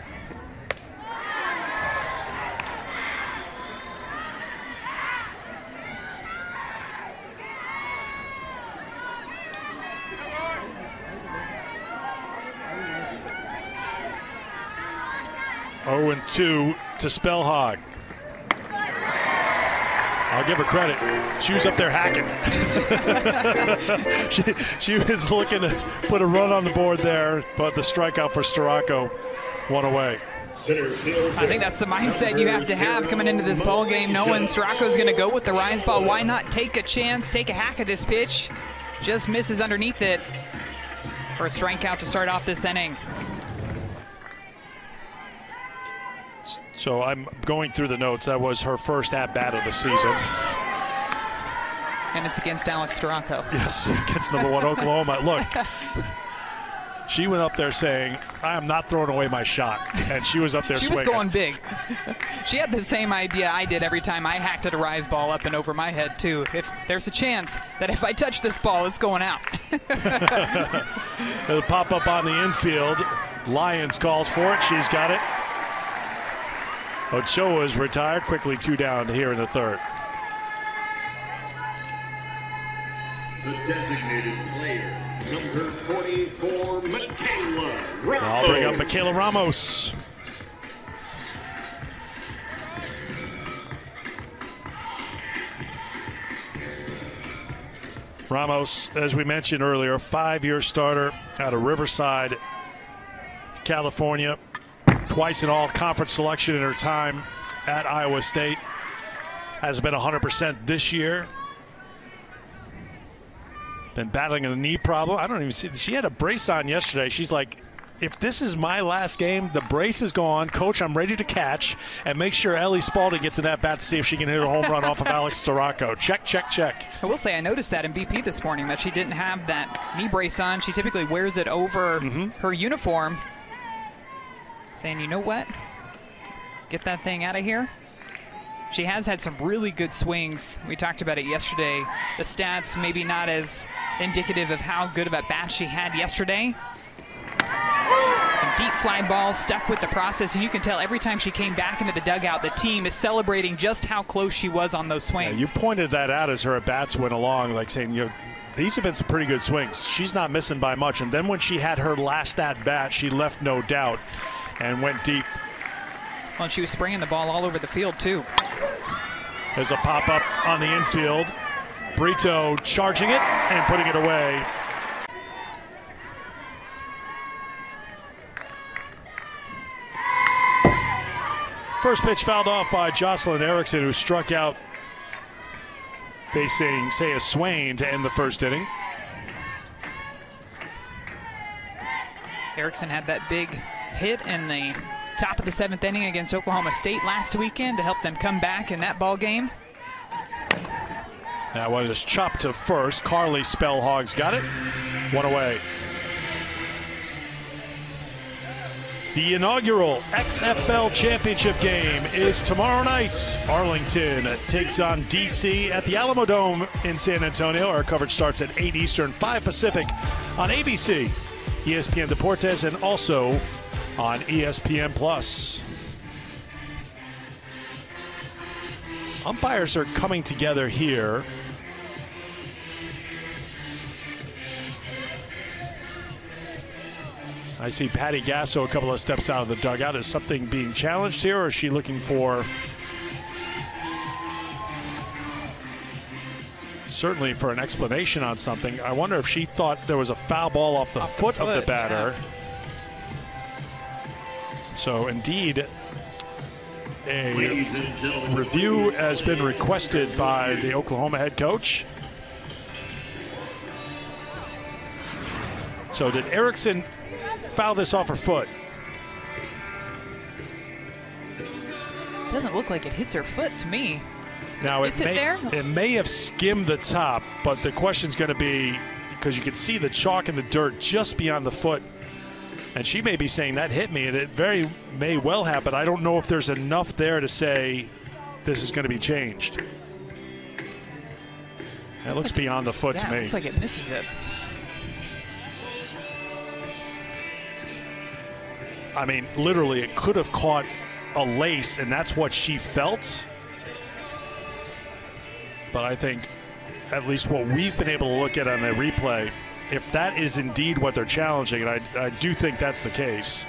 oh and two to Spellhog. I'll give her credit. She was up there hacking. she, she was looking to put a run on the board there, but the strikeout for Storako, one away. I think that's the mindset you have to have coming into this ball game, knowing Storako's going to go with the rise ball. Why not take a chance, take a hack at this pitch? Just misses underneath it for a strikeout to start off this inning. So I'm going through the notes. That was her first at-bat of the season. And it's against Alex Storako. Yes, against number one Oklahoma. Look, she went up there saying, I am not throwing away my shot. And she was up there she swinging. She was going big. She had the same idea I did every time I hacked at a rise ball up and over my head, too. If there's a chance that if I touch this ball, it's going out. It'll pop up on the infield. Lyons calls for it. She's got it. Ochoa is retired. Quickly two down here in the third. The designated player, number forty-four, Michaela Ramos. I'll bring up Michaela Ramos. Ramos, as we mentioned earlier, five-year starter out of Riverside, California. Twice in all-conference selection in her time at Iowa State. Hasn't been one hundred percent this year. Been battling a knee problem. I don't even see. She had a brace on yesterday. She's like, if this is my last game, the brace is gone. Coach, I'm ready to catch. And make sure Ellie Spalding gets in that bat to see if she can hit a home run off of Alex Storako. Check, check, check. I will say I noticed that in B P this morning that she didn't have that knee brace on. She typically wears it over mm-hmm. her uniform. Saying, you know what? Get that thing out of here. She has had some really good swings. We talked about it yesterday. The stats maybe not as indicative of how good of a bat she had yesterday. Some deep fly balls stuck with the process, and you can tell every time she came back into the dugout, the team is celebrating just how close she was on those swings. Yeah, you pointed that out as her at-bats went along, like saying, you know, these have been some pretty good swings. She's not missing by much. And then when she had her last at-bat, she left no doubt and went deep. Well, and she was spraying the ball all over the field, too. There's a pop-up on the infield. Brito charging it and putting it away. First pitch fouled off by Jocelyn Erickson, who struck out facing Saya Swain to end the first inning. Erickson had that big hit in the top of the seventh inning against Oklahoma State last weekend to help them come back in that ball game. That one is chopped to first. Carly Spellhog's got it. One away. The inaugural X F L Championship game is tomorrow night. Arlington takes on D C at the Alamo Dome in San Antonio. Our coverage starts at eight Eastern, five Pacific on A B C, E S P N Deportes, and also on E S P N Plus. umpires are coming together here. I see Patty Gasso a couple of steps out of the dugout. Is something being challenged here, or is she looking for, certainly for an explanation on something? I wonder if she thought there was a foul ball off the, off foot, the foot of the batter. Yeah. So indeed, a review has been requested by the Oklahoma head coach. So did Erickson foul this off her foot? Doesn't look like it hits her foot to me. Now Is it, it may, there? it may have skimmed the top, but the question's going to be, because you can see the chalk and the dirt just beyond the foot, and she may be saying that hit me, and it very may well have, but I don't know if there's enough there to say this is going to be changed. It looks like, beyond the foot yeah, to me. It looks like it misses it. I mean, literally, it could have caught a lace, and that's what she felt. But I think, at least what we've been able to look at on the replay, if that is indeed what they're challenging, and I, I do think that's the case.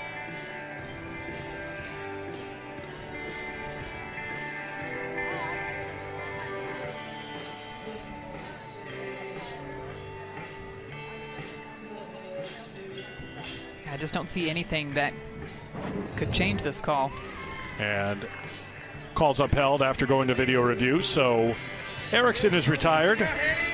I just don't see anything that could change this call. And call's upheld after going to video review, so Erickson is retired.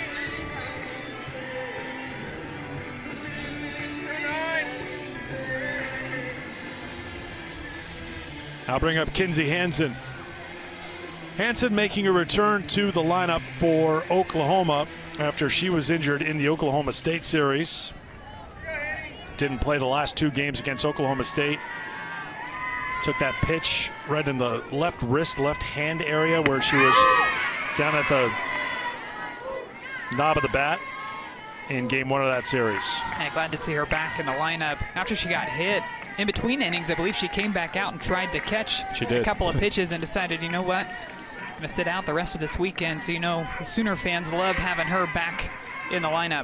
I'll bring up Kinsey Hansen. Hansen making a return to the lineup for Oklahoma after she was injured in the Oklahoma State series. Didn't play the last two games against Oklahoma State. Took that pitch right in the left wrist, left hand area where she was down at the knob of the bat in game one of that series. Yeah, glad to see her back in the lineup. After she got hit in between innings, I believe she came back out and tried to catch she did. a couple of pitches and decided, you know what, I'm going to sit out the rest of this weekend. So, you know, the Sooner fans love having her back in the lineup.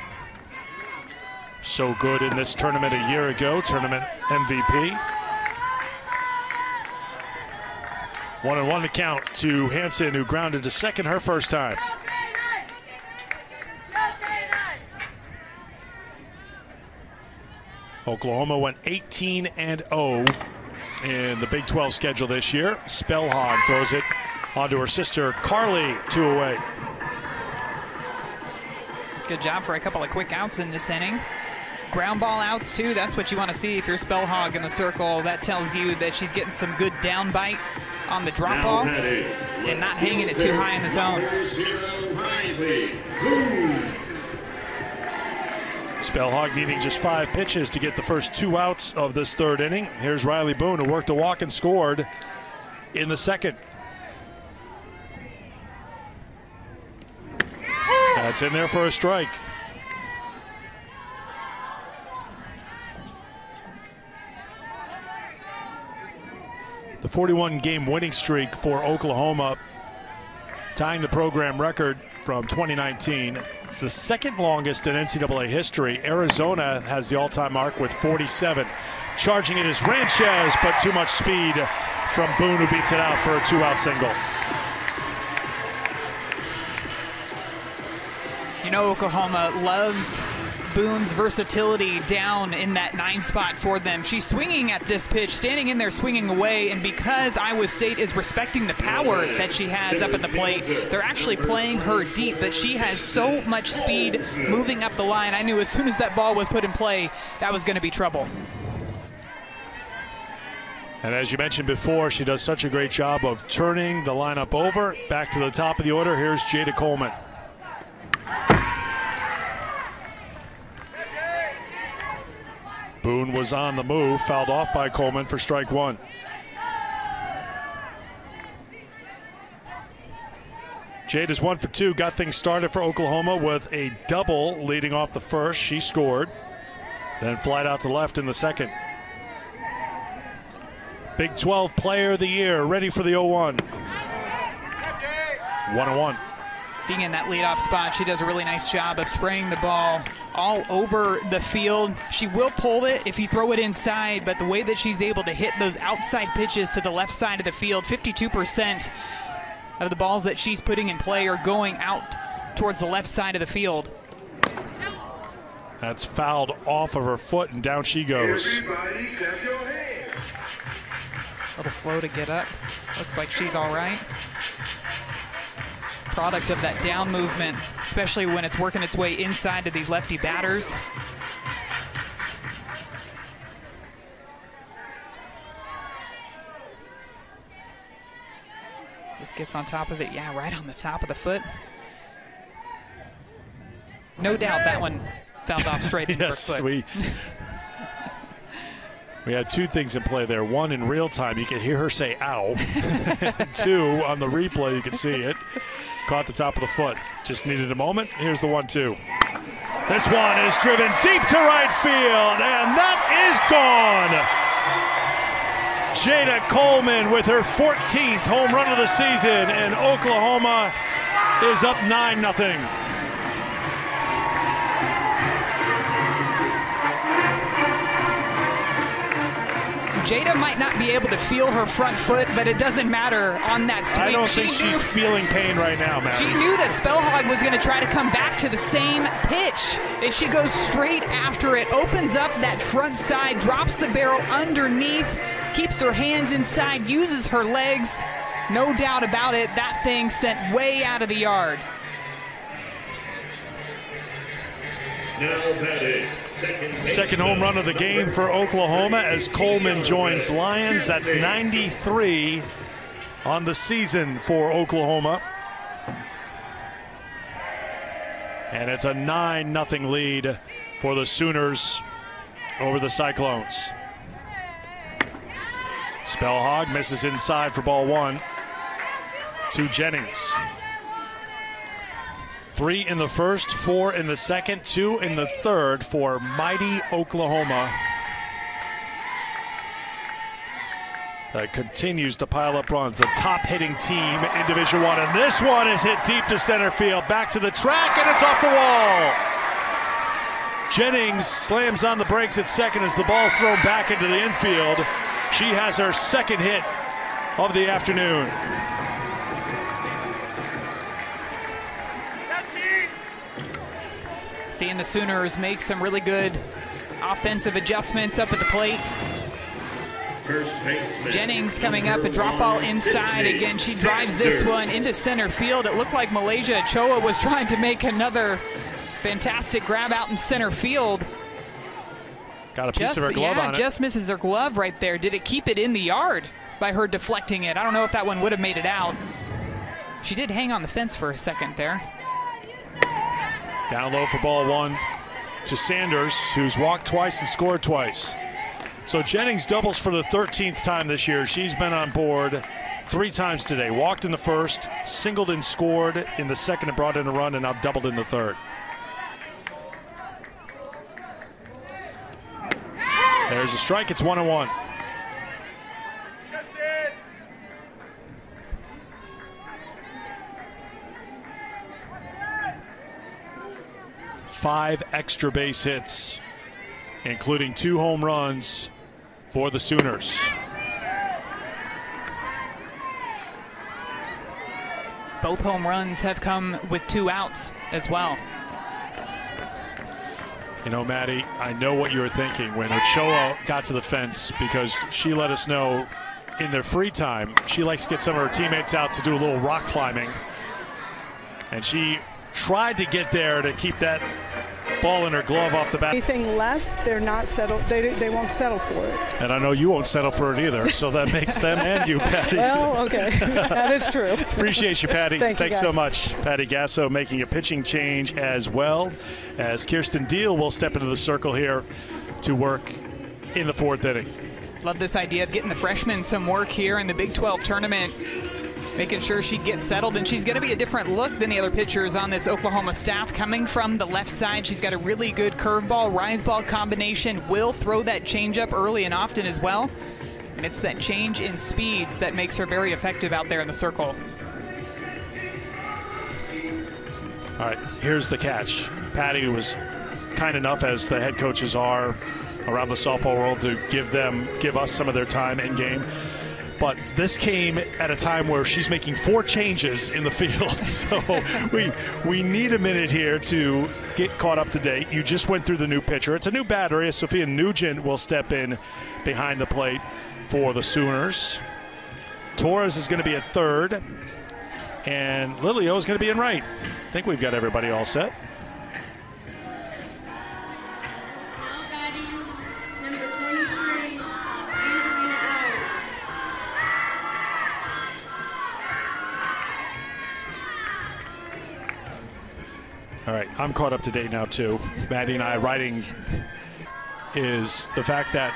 So good in this tournament a year ago, tournament M V P. One and one to count to Hansen, who grounded to second her first time. Oklahoma went eighteen and oh in the Big twelve schedule this year. Spellhog throws it onto her sister Carly, two away. Good job for a couple of quick outs in this inning. Ground ball outs too, that's what you want to see if you're Spellhog in the circle. That tells you that she's getting some good down bite on the drop ball and not hanging it too high in the zone. Spellhog needing just five pitches to get the first two outs of this third inning. Here's Riley Boone, who worked a walk and scored in the second. That's in there for a strike. The forty-one game winning streak for Oklahoma, tying the program record from twenty nineteen. It's the second longest in N C double A history. Arizona has the all-time mark with forty-seven. Charging it is Ranchez, but too much speed from Boone, who beats it out for a two-out single. You know, Oklahoma loves Boone's versatility down in that nine spot for them. She's swinging at this pitch, standing in there, swinging away, and because Iowa State is respecting the power that she has up at the plate, they're actually playing her deep, but she has so much speed moving up the line. I knew as soon as that ball was put in play, that was going to be trouble. And as you mentioned before, she does such a great job of turning the lineup over. Back to the top of the order, here's Jada Coleman. Boone was on the move, fouled off by Coleman for strike one. Jade is one for two, got things started for Oklahoma with a double leading off the first. She scored, then flied out to left in the second. Big twelve player of the year, ready for the oh one. one and one. Being in that leadoff spot, she does a really nice job of spraying the ball all over the field. She will pull it if you throw it inside, but the way that she's able to hit those outside pitches to the left side of the field, fifty-two percent of the balls that she's putting in play are going out towards the left side of the field. That's fouled off of her foot, and down she goes. A little slow to get up. Looks like she's all right. Product of that down movement, especially when it's working its way inside to these lefty batters. Just gets on top of it. Yeah, right on the top of the foot. No doubt that one fouled off straight into yes, her foot. we we had two things in play there. One, in real time, you could hear her say "ow." Two, on the replay, you can see it. Caught the top of the foot. Just needed a moment. Here's the one two. This one is driven deep to right field, and that is gone. Jada Coleman with her fourteenth home run of the season, and Oklahoma is up nine nothing. Jada might not be able to feel her front foot, but it doesn't matter on that swing. I don't she think knew, she's feeling pain right now, man. She knew that Spellhog was going to try to come back to the same pitch, and she goes straight after it, opens up that front side, drops the barrel underneath, keeps her hands inside, uses her legs. No doubt about it, that thing sent way out of the yard. Now batting, second, Second home run of the game for Oklahoma as Coleman joins Lyons. That's ninety-three on the season for Oklahoma. And it's a nine nothing lead for the Sooners over the Cyclones. Spellhog misses inside for ball one to Jennings. Three in the first, four in the second, two in the third for mighty Oklahoma. That continues to pile up runs. The top hitting team in Division One. And this one is hit deep to center field. Back to the track, and it's off the wall. Jennings slams on the brakes at second as the ball's thrown back into the infield. She has her second hit of the afternoon. Seeing the Sooners make some really good offensive adjustments up at the plate. First baseman, Jennings coming up, a drop ball inside. Again, she drives this one into center field. It looked like Malaysia Ochoa was trying to make another fantastic grab out in center field. Got a piece Just, of her glove yeah, on it. just misses her glove right there. Did it keep it in the yard by her deflecting it? I don't know if that one would have made it out. She did hang on the fence for a second there. Down low for ball one to Sanders, who's walked twice and scored twice. So Jennings doubles for the thirteenth time this year. She's been on board three times today. Walked in the first, singled and scored in the second and brought in a run, and now doubled in the third. There's a strike. It's one and one. Five extra base hits, including two home runs for the Sooners. Both home runs have come with two outs as well. You know, Maddie, I know what you were thinking when Ochoa got to the fence, because she let us know in their free time she likes to get some of her teammates out to do a little rock climbing. And she tried to get there to keep that ball in her glove off the bat. Anything less, they're not settled. They, they won't settle for it. And I know you won't settle for it either, so that makes them and you, Patty. Well, okay, that is true. Appreciate you, Patty. Thank you, Thanks guys. so much. Patty Gasso making a pitching change as well, as Kirsten Deal will step into the circle here to work in the fourth inning. Love this idea of getting the freshman some work here in the Big twelve tournament, making sure she gets settled, and she's going to be a different look than the other pitchers on this Oklahoma staff. Coming from the left side, she's got a really good curveball, rise ball combination, will throw that changeup early and often as well, and it's that change in speeds that makes her very effective out there in the circle. All right, here's the catch. Patty was kind enough, as the head coaches are around the softball world, to give them, give us some of their time in game. But this came at a time where she's making four changes in the field. So we we need a minute here to get caught up to date. You just went through the new pitcher. It's a new batter. Sophia Nugent will step in behind the plate for the Sooners. Torres is going to be at third. And Lilio is going to be in right. I think we've got everybody all set. All right, I'm caught up to date now too. Maddie and I writing is the fact that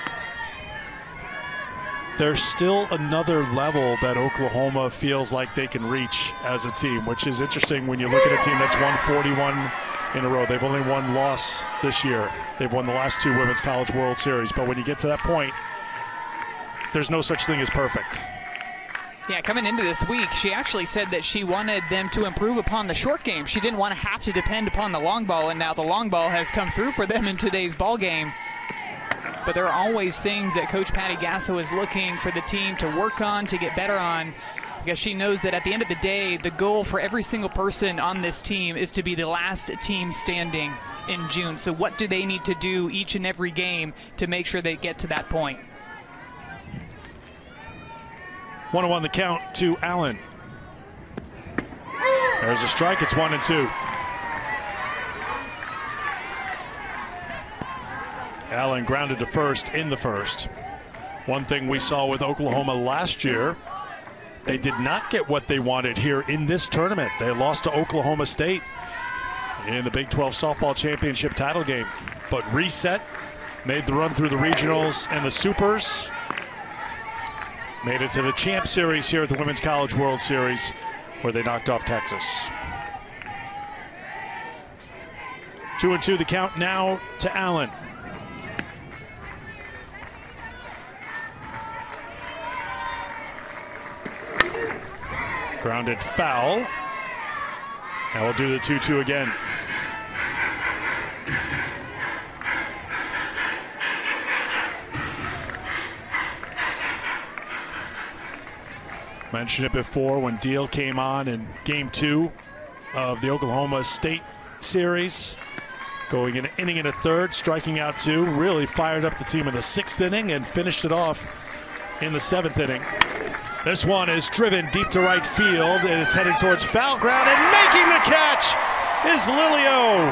there's still another level that Oklahoma feels like they can reach as a team, which is interesting when you look at a team that's won forty-one in a row. They've only one loss this year. They've won the last two Women's College World Series. But when you get to that point, there's no such thing as perfect. Yeah, coming into this week, she actually said that she wanted them to improve upon the short game. She didn't want to have to depend upon the long ball, and now the long ball has come through for them in today's ball game. But there are always things that Coach Patty Gasso is looking for the team to work on, to get better on, because she knows that at the end of the day, the goal for every single person on this team is to be the last team standing in June. So what do they need to do each and every game to make sure they get to that point? one oh one the count to Allen. There's a strike. It's one and two. Allen grounded to first in the first. One thing we saw with Oklahoma last year, they did not get what they wanted here in this tournament. They lost to Oklahoma State in the Big twelve softball championship title game, but reset, made the run through the regionals and the supers, made it to the Champ Series here at the Women's College World Series, where they knocked off Texas. Two and two the count now to Allen. Grounded foul. And we'll do the two two again. Mentioned it before when Deal came on in game two of the Oklahoma State series. Going an inning and a third, striking out two. Really fired up the team in the sixth inning and finished it off in the seventh inning. This one is driven deep to right field, and it's heading towards foul ground, and making the catch is Lilio.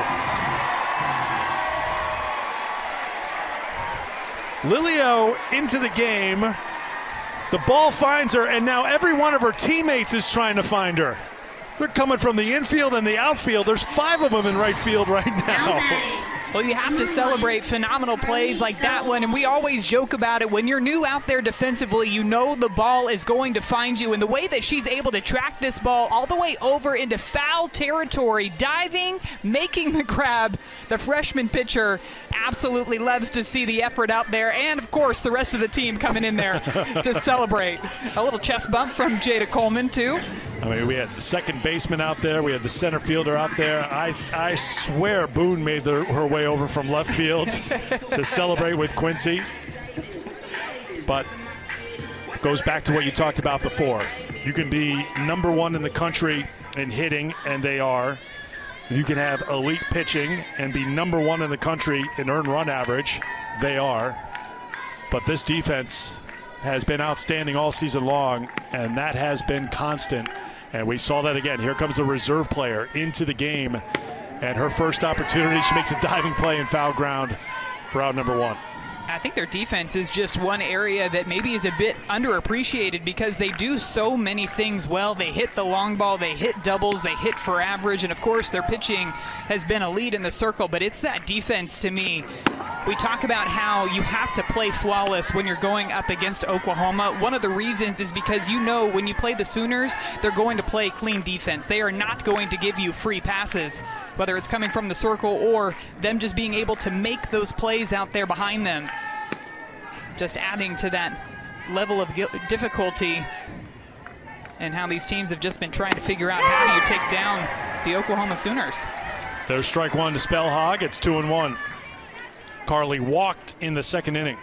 Lilio into the game. The ball finds her, and now every one of her teammates is trying to find her. They're coming from the infield and the outfield. There's five of them in right field right now. Well, you have to celebrate phenomenal plays like that one, and we always joke about it. When you're new out there defensively, you know the ball is going to find you, and the way that she's able to track this ball all the way over into foul territory, diving, making the grab, the freshman pitcher absolutely loves to see the effort out there, and of course the rest of the team coming in there to celebrate. A little chest bump from Jada Coleman too. I mean, we had the second baseman out there. We had the center fielder out there. I, I swear Boone made the, her way over from left field to celebrate with Quincy. But it goes back to what you talked about before. You can be number one in the country in hitting, and they are. You can have elite pitching and be number one in the country in earned run average. They are. But this defense has been outstanding all season long, and that has been constant. And we saw that again. Here comes a reserve player into the game. And her first opportunity, she makes a diving play in foul ground for out number one. I think their defense is just one area that maybe is a bit underappreciated because they do so many things well. They hit the long ball, they hit doubles, they hit for average, and of course their pitching has been elite in the circle, but it's that defense to me. We talk about how you have to play flawless when you're going up against Oklahoma. One of the reasons is because you know when you play the Sooners, they're going to play clean defense. They are not going to give you free passes, whether it's coming from the circle or them just being able to make those plays out there behind them. Just adding to that level of difficulty and how these teams have just been trying to figure out how do you take down the Oklahoma Sooners. There's strike one to Spellhog. It's two and one. Carly walked in the second inning.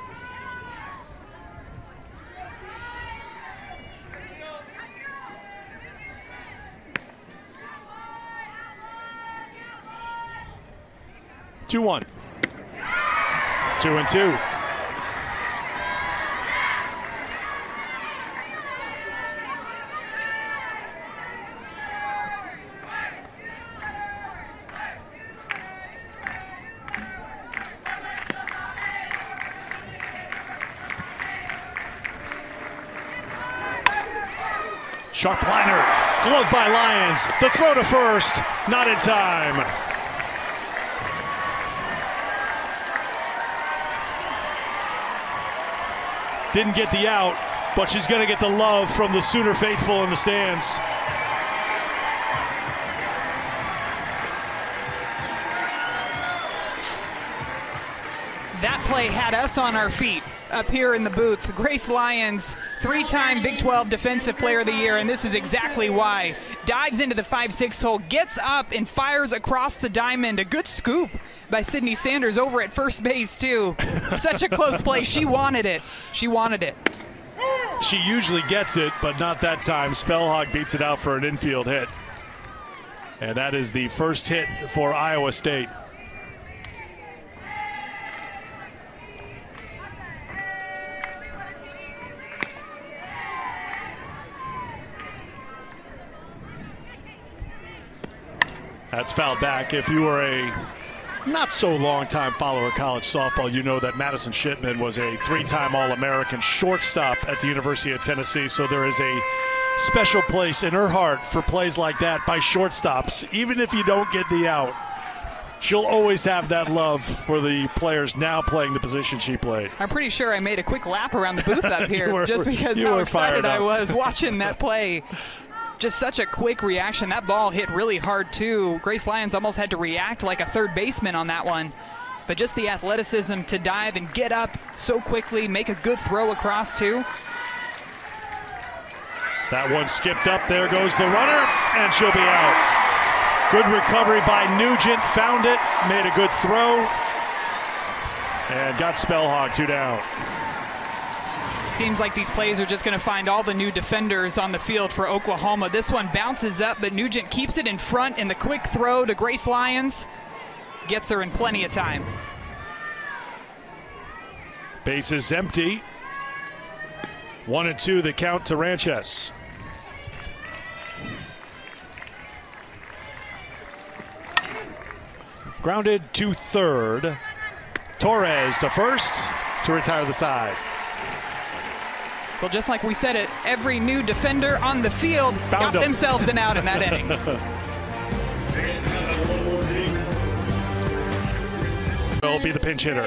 two one. Two and two. Sharp liner, gloved by Lyons. The throw to first, not in time. Didn't get the out, but she's going to get the love from the Sooner faithful in the stands. That play had us on our feet up here in the booth. Grace Lyons, three-time Big twelve Defensive Player of the Year, and this is exactly why. Dives into the five six hole, gets up and fires across the diamond. A good scoop by Sydney Sanders over at first base, too. Such a close play. She wanted it. She wanted it. She usually gets it, but not that time. Spellhog beats it out for an infield hit. And that is the first hit for Iowa State. That's fouled back. If you were a not so long time follower of college softball, you know that Madison Shipman was a three-time All-American shortstop at the University of Tennessee. So there is a special place in her heart for plays like that by shortstops. Even if you don't get the out, she'll always have that love for the players now playing the position she played. I'm pretty sure I made a quick lap around the booth up here were, just because how excited I was watching that play. Just such a quick reaction. That ball hit really hard, too. Grace Lyons almost had to react like a third baseman on that one. But just the athleticism to dive and get up so quickly, make a good throw across, too. That one skipped up. There goes the runner, and she'll be out. Good recovery by Nugent. Found it, made a good throw, and got Spellhog two down. Seems like these plays are just going to find all the new defenders on the field for Oklahoma. This one bounces up, but Nugent keeps it in front, and the quick throw to Grace Lyons gets her in plenty of time. Base is empty. One and two, the count to Ranches. Grounded to third. Torres to first to retire the side. Well, just like we said it, every new defender on the field Found got them. themselves an out in that inning. Will be the pinch hitter.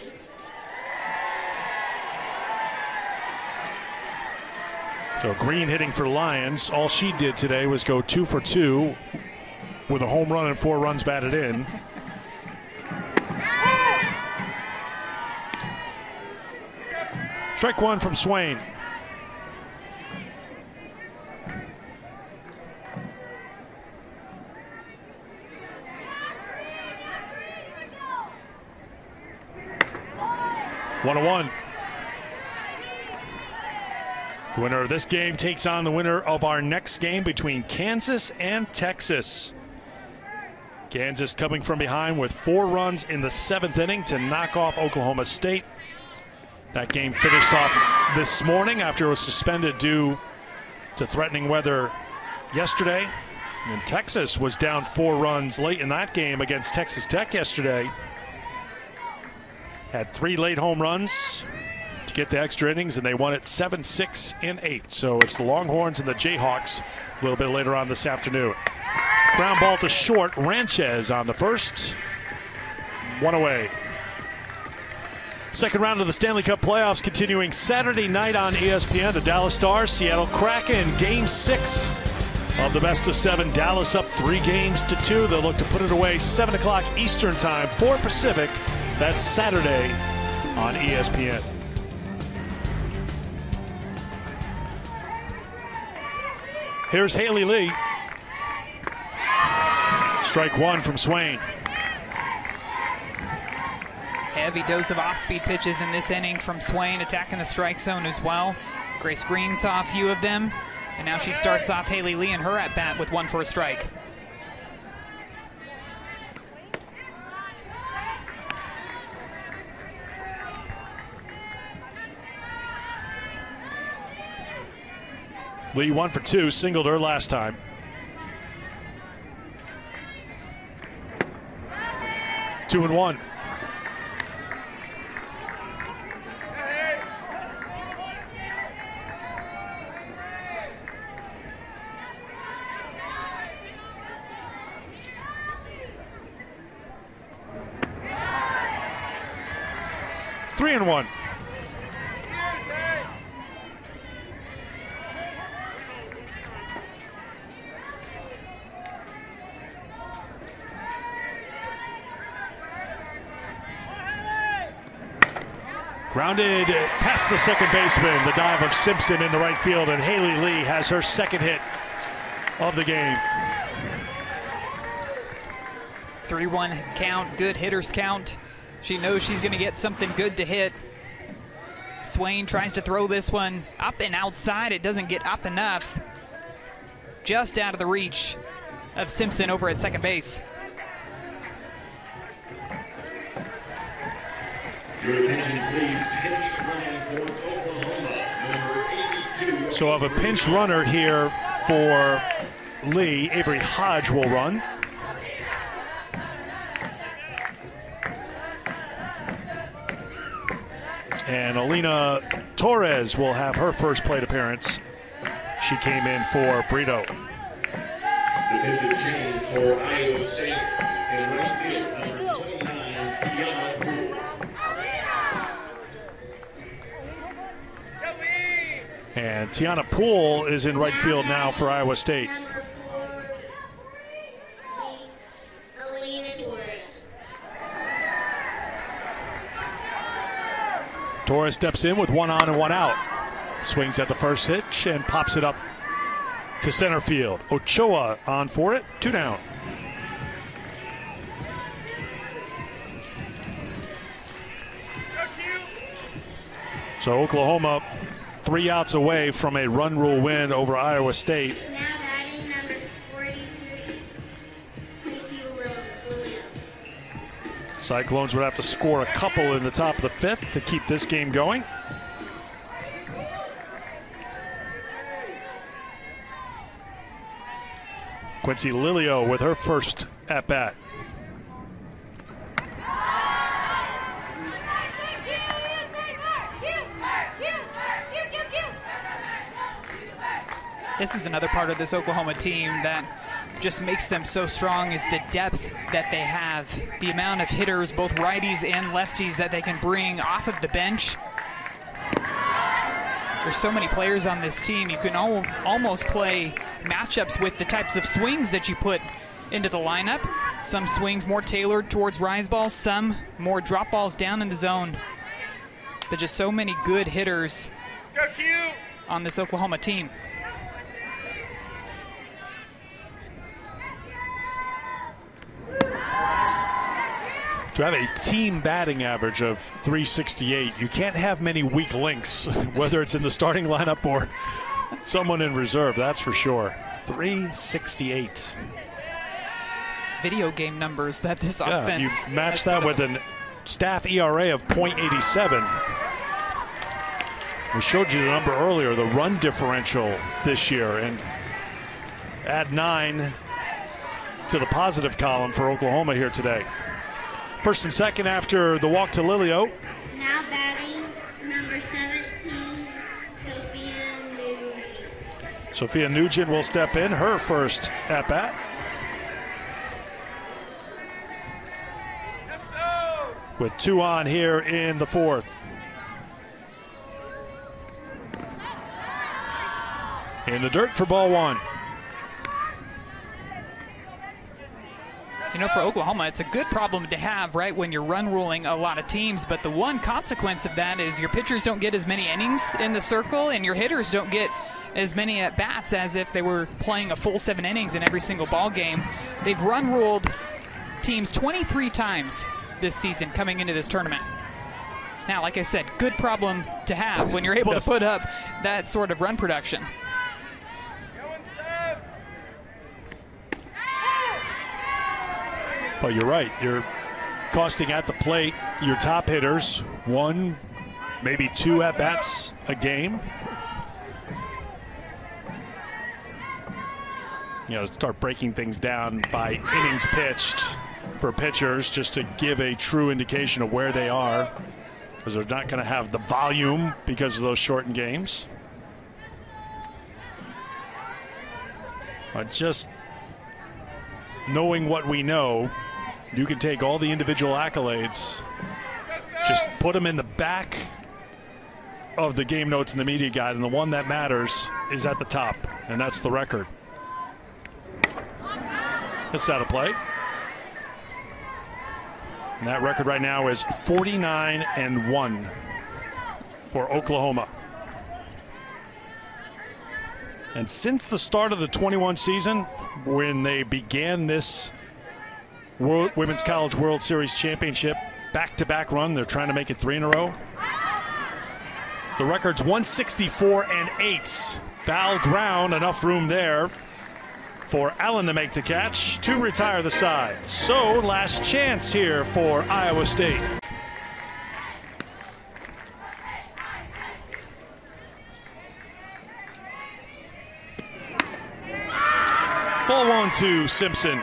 So Green hitting for Lyons. All she did today was go two for two with a home run and four runs batted in. Strike one from Swain. One to one. The winner of this game takes on the winner of our next game between Kansas and Texas. Kansas coming from behind with four runs in the seventh inning to knock off Oklahoma State. That game finished off this morning after it was suspended due to threatening weather yesterday. And Texas was down four runs late in that game against Texas Tech yesterday. Had three late home runs to get the extra innings, and they won it seven, six, and eight. So it's the Longhorns and the Jayhawks a little bit later on this afternoon. Ground ball to short. Ranches on the first. One away. Second round of the Stanley Cup playoffs continuing Saturday night on E S P N. The Dallas Stars, Seattle Kraken, game six of the best of seven. Dallas up three games to two. They'll look to put it away seven o'clock Eastern time, four Pacific. That's Saturday on E S P N. Here's Haley Lee. Strike one from Swain. Heavy dose of off-speed pitches in this inning from Swain, attacking the strike zone as well. Grace Green saw a few of them, and now she starts off Haley Lee in her at-bat with one for a strike. Lee one for two, singled her last time. Two and one. Three and one. Grounded past the second baseman. The dive of Simpson into right field, and Haley Lee has her second hit of the game. three one count, good hitters count. She knows she's going to get something good to hit. Swain tries to throw this one up and outside. It doesn't get up enough. Just out of the reach of Simpson over at second base. Your attention, please. Pinch running for Oklahoma, number eighty-two. So of a pinch runner here for Lee, Avery Hodge will run. And Alina Torres will have her first plate appearance. She came in for Brito. The pitcher change for Iowa State in right field, number twenty-nine, Tiana Poole. And Tiana Poole is in right field now for Iowa State. Number four, Alina Torres. Torres steps in with one on and one out. Swings at the first pitch and pops it up to center field. Ochoa on for it, two down. So Oklahoma three outs away from a run rule win over Iowa State. Now batting number forty-three, Kiki Williams. Cyclones would have to score a couple in the top of the fifth to keep this game going. Quincy Lilio with her first at-bat. This is another part of this Oklahoma team that just makes them so strong, is the depth that they have. The amount of hitters, both righties and lefties, that they can bring off of the bench. There's so many players on this team. You can al almost play matchups with the types of swings that you put into the lineup. Some swings more tailored towards rise balls, some more drop balls down in the zone. But just so many good hitters on this Oklahoma team. To have a team batting average of three sixty-eight, you can't have many weak links, whether it's in the starting lineup or someone in reserve, that's for sure. three sixty-eight. Video game numbers that this Yeah, offense. you match that with a staff E R A of point eight seven. We showed you the number earlier, the run differential this year, and add nine to the positive column for Oklahoma here today. First and second after the walk to Lilio. Now batting number seventeen, Sophia Nugent. Sophia Nugent will step in, her first at-bat. With two on here in the fourth. In the dirt for ball one. You know, for Oklahoma, it's a good problem to have, right, when you're run ruling a lot of teams. But the one consequence of that is your pitchers don't get as many innings in the circle, and your hitters don't get as many at bats as if they were playing a full seven innings in every single ball game. They've run ruled teams twenty-three times this season coming into this tournament. Now, like I said, good problem to have when you're able yes. to put up that sort of run production. But you're right. You're costing at the plate your top hitters one, maybe two at-bats a game. You know, start breaking things down by innings pitched for pitchers just to give a true indication of where they are, because they're not going to have the volume because of those shortened games. But just knowing what we know, you can take all the individual accolades, just put them in the back of the game notes and the media guide, and the one that matters is at the top, and that's the record. It's out of play. And that record right now is forty-nine and one for Oklahoma. And since the start of the twenty-one season, when they began this World, Women's College World Series Championship back-to-back run, they're trying to make it three in a row. The record's one sixty-four and eight. Foul ground, enough room there for Allen to make the catch to retire the side. So last chance here for Iowa State. Ball one to Simpson.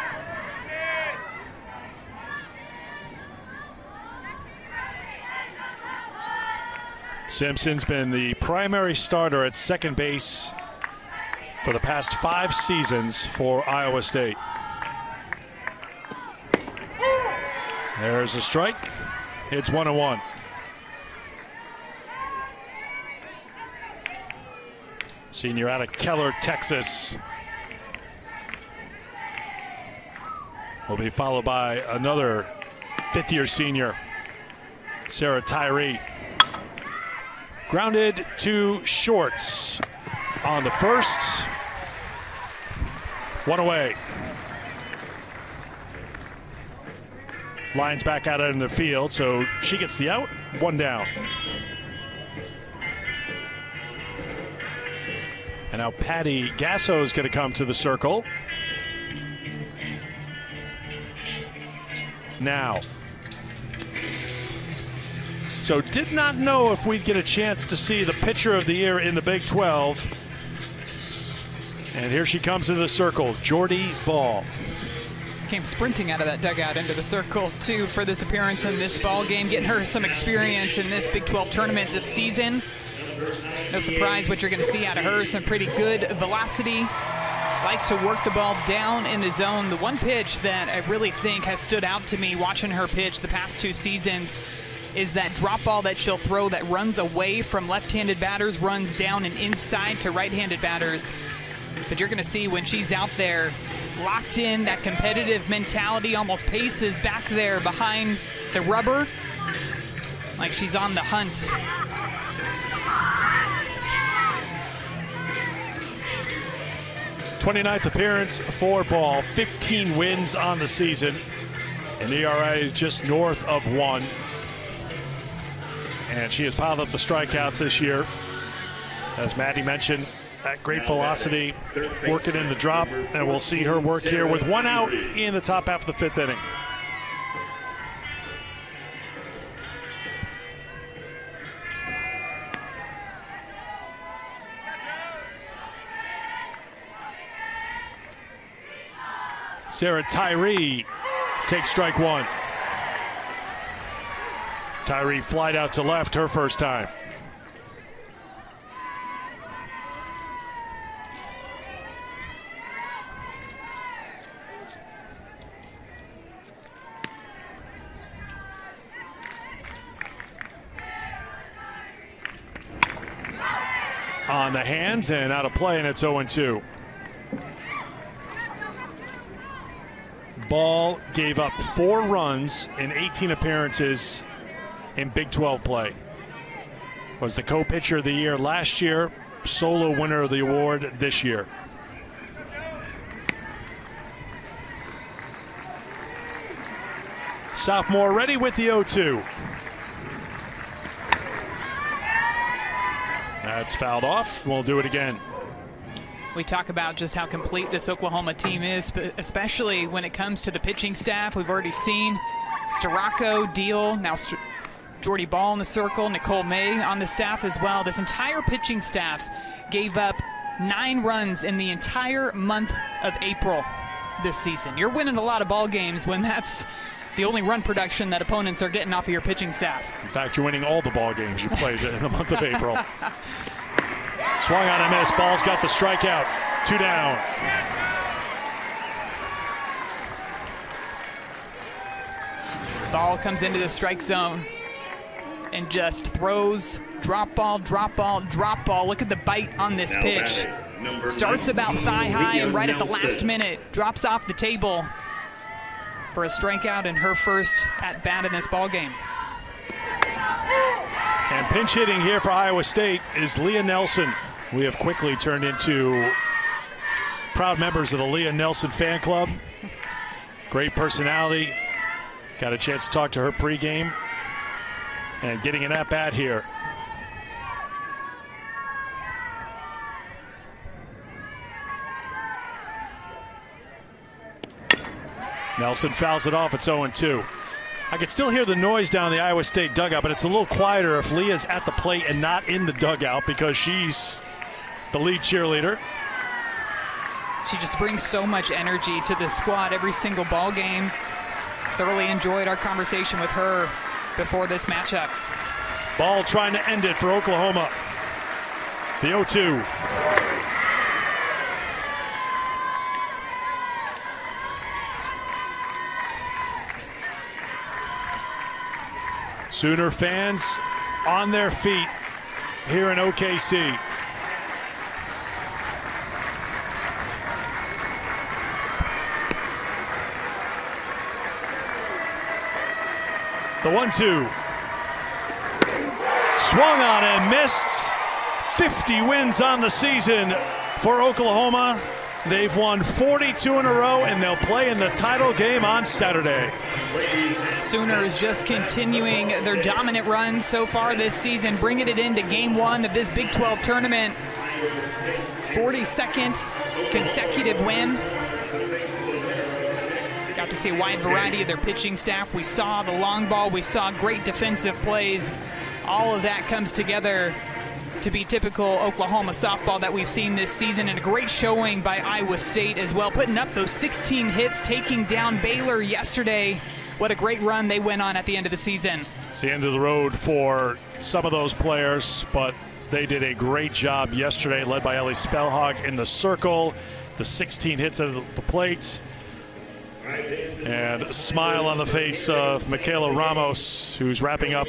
Simpson's been the primary starter at second base for the past five seasons for Iowa State. There's a strike. It's one and one. Senior out of Keller, Texas. Will be followed by another fifth-year senior, Sarah Tyree. Grounded to shorts on the first. One away. Lines back out in the field, so she gets the out. One down. And now Patty Gasso is going to come to the circle. Now. So did not know if we'd get a chance to see the pitcher of the year in the Big twelve. And here she comes into the circle, Jordy Ball. Came sprinting out of that dugout into the circle, too, for this appearance in this ball game, getting her some experience in this Big twelve tournament this season. No surprise what you're going to see out of her, some pretty good velocity. Likes to work the ball down in the zone. The one pitch that I really think has stood out to me watching her pitch the past two seasons is that drop ball that she'll throw that runs away from left-handed batters, runs down and inside to right-handed batters. But you're going to see when she's out there locked in, that competitive mentality, almost paces back there behind the rubber like she's on the hunt. twenty-ninth appearance for Ball, fifteen wins on the season, an E R A just north of one. And she has piled up the strikeouts this year. As Maddie mentioned, that great velocity, working in the drop, and we'll see her work here with one out in the top half of the fifth inning. Sarah Tyree takes strike one. Tyree flied out to left her first time. On the hands and out of play, and it's oh and two. Ball gave up four runs in eighteen appearances in Big twelve play. Was the co-pitcher of the year last year, solo winner of the award this year. Sophomore ready with the oh two. That's fouled off. We'll do it again. We talk about just how complete this Oklahoma team is, especially when it comes to the pitching staff. We've already seen Starocco, Deal, now St- Jordy Ball in the circle, Nicole May on the staff as well. This entire pitching staff gave up nine runs in the entire month of April this season. You're winning a lot of ball games when that's the only run production that opponents are getting off of your pitching staff. In fact, you're winning all the ball games you played in the month of April. Swung on a miss. Ball's got the strikeout. Two down. Ball comes into the strike zone and just throws drop ball, drop ball, drop ball. Look at the bite on this pitch. Starts about thigh high and right at the last minute drops off the table for a strikeout in her first at bat in this ball game. And pinch hitting here for Iowa State is Leah Nelson. We have quickly turned into proud members of the Leah Nelson fan club. Great personality. Got a chance to talk to her pregame. And getting an at-bat here. Nelson fouls it off. It's oh two. I can still hear the noise down the Iowa State dugout, but it's a little quieter if Leah's at the plate and not in the dugout because she's the lead cheerleader. She just brings so much energy to the squad every single ball game. Thoroughly enjoyed our conversation with her before this matchup. Ball trying to end it for Oklahoma. The oh two. Sooner fans on their feet here in O K C. The one two. Swung on and missed. fifty wins on the season for Oklahoma. They've won forty-two in a row, and they'll play in the title game on Saturday. Sooners just continuing their dominant run so far this season, bringing it into game one of this Big twelve tournament. forty-second consecutive win. Got to see a wide variety of their pitching staff. We saw the long ball. We saw great defensive plays. All of that comes together to be typical Oklahoma softball that we've seen this season, and a great showing by Iowa State as well, putting up those sixteen hits, taking down Baylor yesterday. What a great run they went on at the end of the season. It's the end of the road for some of those players, but they did a great job yesterday, led by Ellie Spellhog in the circle, the sixteen hits at the plate, and a smile on the face of Michaela Ramos, who's wrapping up.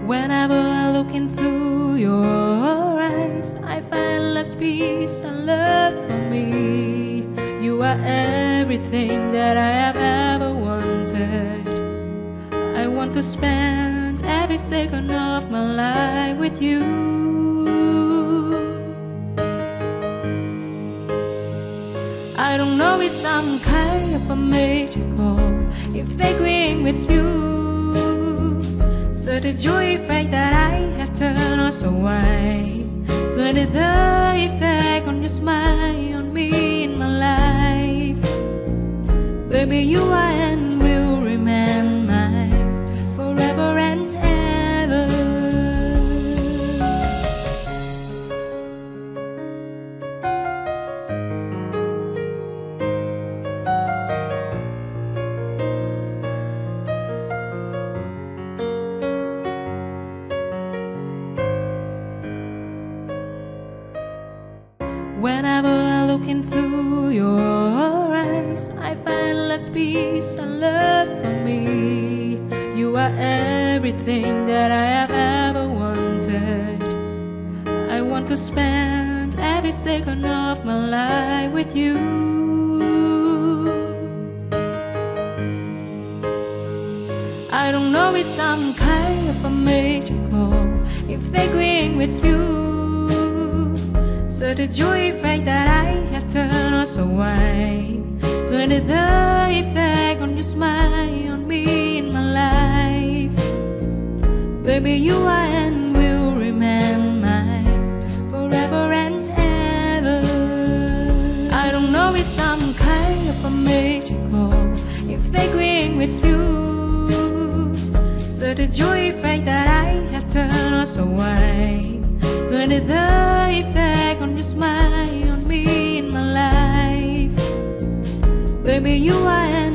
Whenever I look into your eyes, I find less peace and love for me. You are everything that I have ever wanted. I want to spend every second of my life with you. I don't know if some kind of a magical effect going with you. So the joy effect that I have turned us away. So did the effect on your smile on me in my life. Baby, you are and will remain mine forever and ever. Whenever I look into your eyes, I find less peace and love for me. You are everything that I have ever wanted. I want to spend every second of my life with you. I don't know if some kind of a magical effect going with you. So the joy effect that I have turned us away. So did the effect on your smile on me in my life. Baby, you are and will remain mine forever and ever. I don't know if some kind of a magical effect going with you. So the joy effect that I have turned us away. So did the effect on your smile on me in my life. Baby, you are